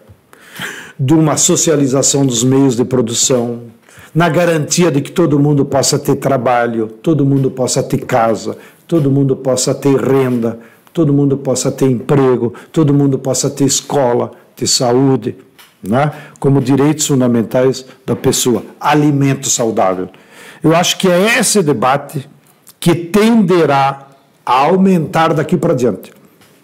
de uma socialização dos meios de produção, na garantia de que todo mundo possa ter trabalho, todo mundo possa ter casa, todo mundo possa ter renda, todo mundo possa ter emprego, todo mundo possa ter escola, ter saúde, né? Como direitos fundamentais da pessoa, alimento saudável. Eu acho que é esse debate que tenderá a aumentar daqui para diante.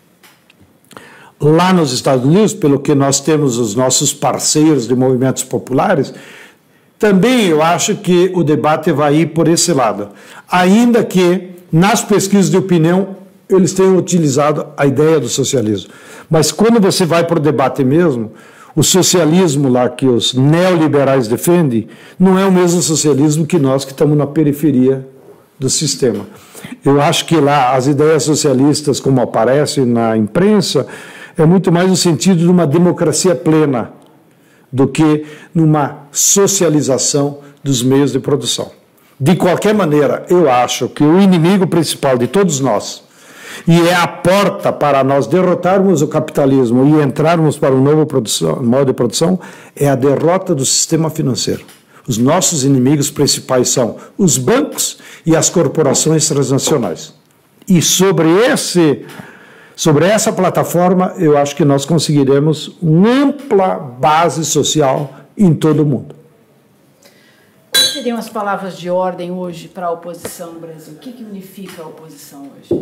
Lá nos Estados Unidos, pelo que nós temos os nossos parceiros de movimentos populares, também eu acho que o debate vai ir por esse lado. Ainda que nas pesquisas de opinião eles tenham utilizado a ideia do socialismo. Mas quando você vai para o debate mesmo, o socialismo lá que os neoliberais defendem não é o mesmo socialismo que nós que estamos na periferia do sistema. Eu acho que lá as ideias socialistas, como aparecem na imprensa, é muito mais no sentido de uma democracia plena do que numa socialização dos meios de produção. De qualquer maneira, eu acho que o inimigo principal de todos nós, e é a porta para nós derrotarmos o capitalismo e entrarmos para um novo produção, modo de produção, é a derrota do sistema financeiro. Os nossos inimigos principais são os bancos e as corporações transnacionais. E sobre esse Sobre essa plataforma, eu acho que nós conseguiremos uma ampla base social em todo o mundo. Quais seriam as palavras de ordem hoje para a oposição no Brasil? O que, que unifica a oposição hoje?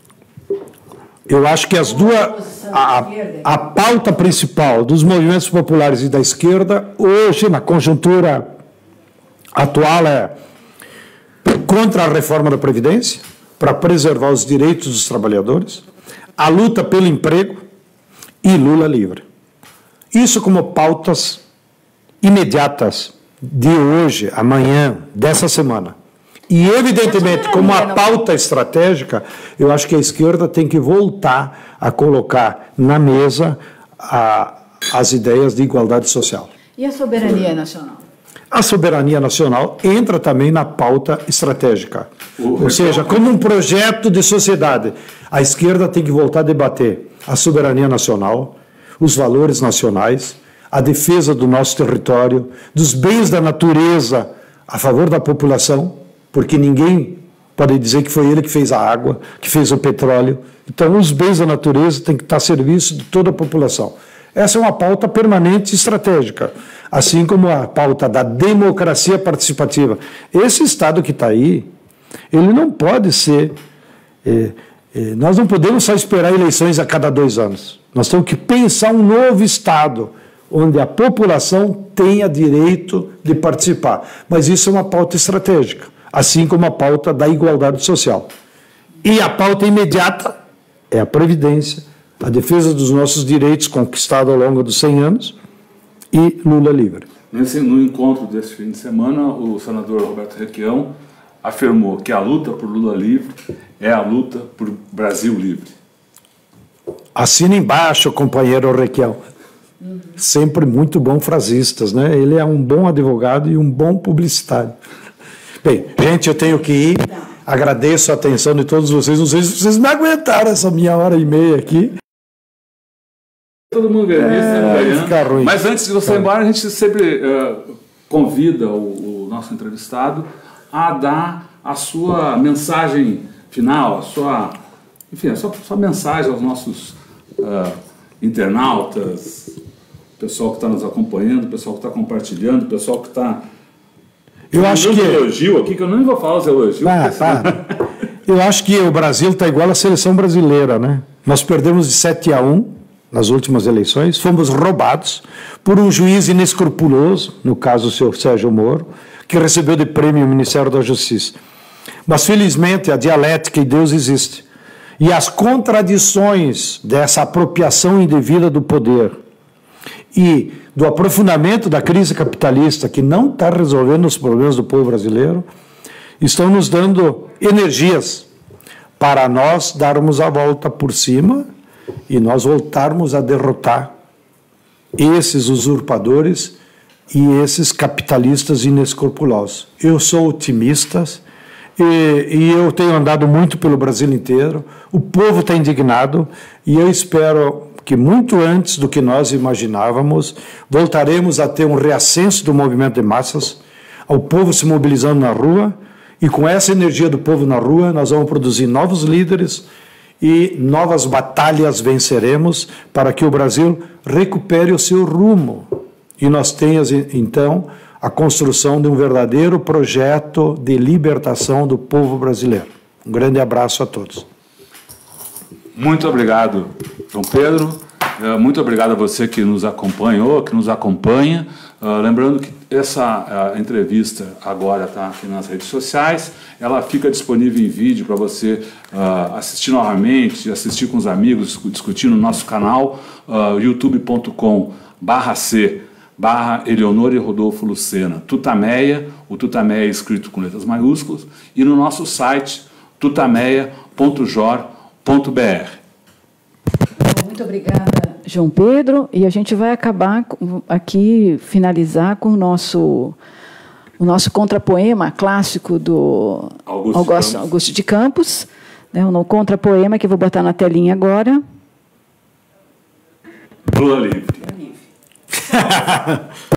Eu acho que as duas, a, a pauta principal dos movimentos populares e da esquerda, hoje, na conjuntura atual, é contra a reforma da Previdência, para preservar os direitos dos trabalhadores, a luta pelo emprego e Lula livre. Isso como pautas imediatas de hoje, amanhã, dessa semana. E, evidentemente, como a pauta estratégica, eu acho que a esquerda tem que voltar a colocar na mesa a, as ideias de igualdade social. E a soberania nacional? A soberania nacional entra também na pauta estratégica. Ou seja, como um projeto de sociedade, a esquerda tem que voltar a debater a soberania nacional, os valores nacionais, a defesa do nosso território, dos bens da natureza a favor da população, porque ninguém pode dizer que foi ele que fez a água, que fez o petróleo. Então, os bens da natureza têm que estar a serviço de toda a população. Essa é uma pauta permanente e estratégica, assim como a pauta da democracia participativa. Esse Estado que está aí, ele não pode ser... É, é, nós não podemos só esperar eleições a cada dois anos. Nós temos que pensar um novo Estado, onde a população tenha direito de participar. Mas isso é uma pauta estratégica, assim como a pauta da igualdade social. E a pauta imediata é a Previdência, a defesa dos nossos direitos conquistados ao longo dos cem anos e Lula livre. Nesse, no encontro desse fim de semana, o senador Roberto Requião afirmou que a luta por Lula livre é a luta por Brasil livre. Assina embaixo, companheiro Requião. Uhum. Sempre muito bom frasistas, né? Ele é um bom advogado e um bom publicitário. Bem, gente, eu tenho que ir. Agradeço a atenção de todos vocês. Não sei se vocês me aguentaram essa minha hora e meia aqui. Todo mundo ganha, é, fica ruim. Mas antes de você ir embora, a gente sempre uh, convida o, o nosso entrevistado a dar a sua mensagem final, a sua, enfim, a sua, a sua mensagem aos nossos uh, internautas, pessoal que está nos acompanhando, pessoal que está compartilhando, pessoal que está... Eu acho que... elogio aqui, que eu nem vou falar os elogios. Ah, tá. Eu acho que o Brasil está igual à seleção brasileira, né? Nós perdemos de sete a um nas últimas eleições, fomos roubados por um juiz inescrupuloso, no caso o senhor Sérgio Moro, que recebeu de prêmio o Ministério da Justiça. Mas, felizmente, a dialética e Deus existe. E as contradições dessa apropriação indevida do poder e do aprofundamento da crise capitalista, que não está resolvendo os problemas do povo brasileiro, estão nos dando energias para nós darmos a volta por cima e nós voltarmos a derrotar esses usurpadores e esses capitalistas inescrupulosos. Eu sou otimista e, e eu tenho andado muito pelo Brasil inteiro, o povo está indignado e eu espero que muito antes do que nós imaginávamos, voltaremos a ter um reascenso do movimento de massas, ao povo se mobilizando na rua, e com essa energia do povo na rua, nós vamos produzir novos líderes e novas batalhas venceremos para que o Brasil recupere o seu rumo e nós tenhamos, então, a construção de um verdadeiro projeto de libertação do povo brasileiro. Um grande abraço a todos. Muito obrigado, João Pedro. Muito obrigado a você que nos acompanhou, que nos acompanha. Uh, lembrando que essa uh, entrevista agora está aqui nas redes sociais, ela fica disponível em vídeo para você uh, assistir novamente, assistir com os amigos, discutir no nosso canal, uh, youtube ponto com barra c barra Eleonora e Rodolfo Lucena, Tutameia, o Tutameia é escrito com letras maiúsculas, e no nosso site tutameia ponto jor ponto br. Muito obrigada, João Pedro, e a gente vai acabar aqui, finalizar com o nosso, o nosso contrapoema clássico do Augusto, Augusto, de, Augusto de Campos, né, um contrapoema que eu vou botar na telinha agora. Lula livre. Lula livre.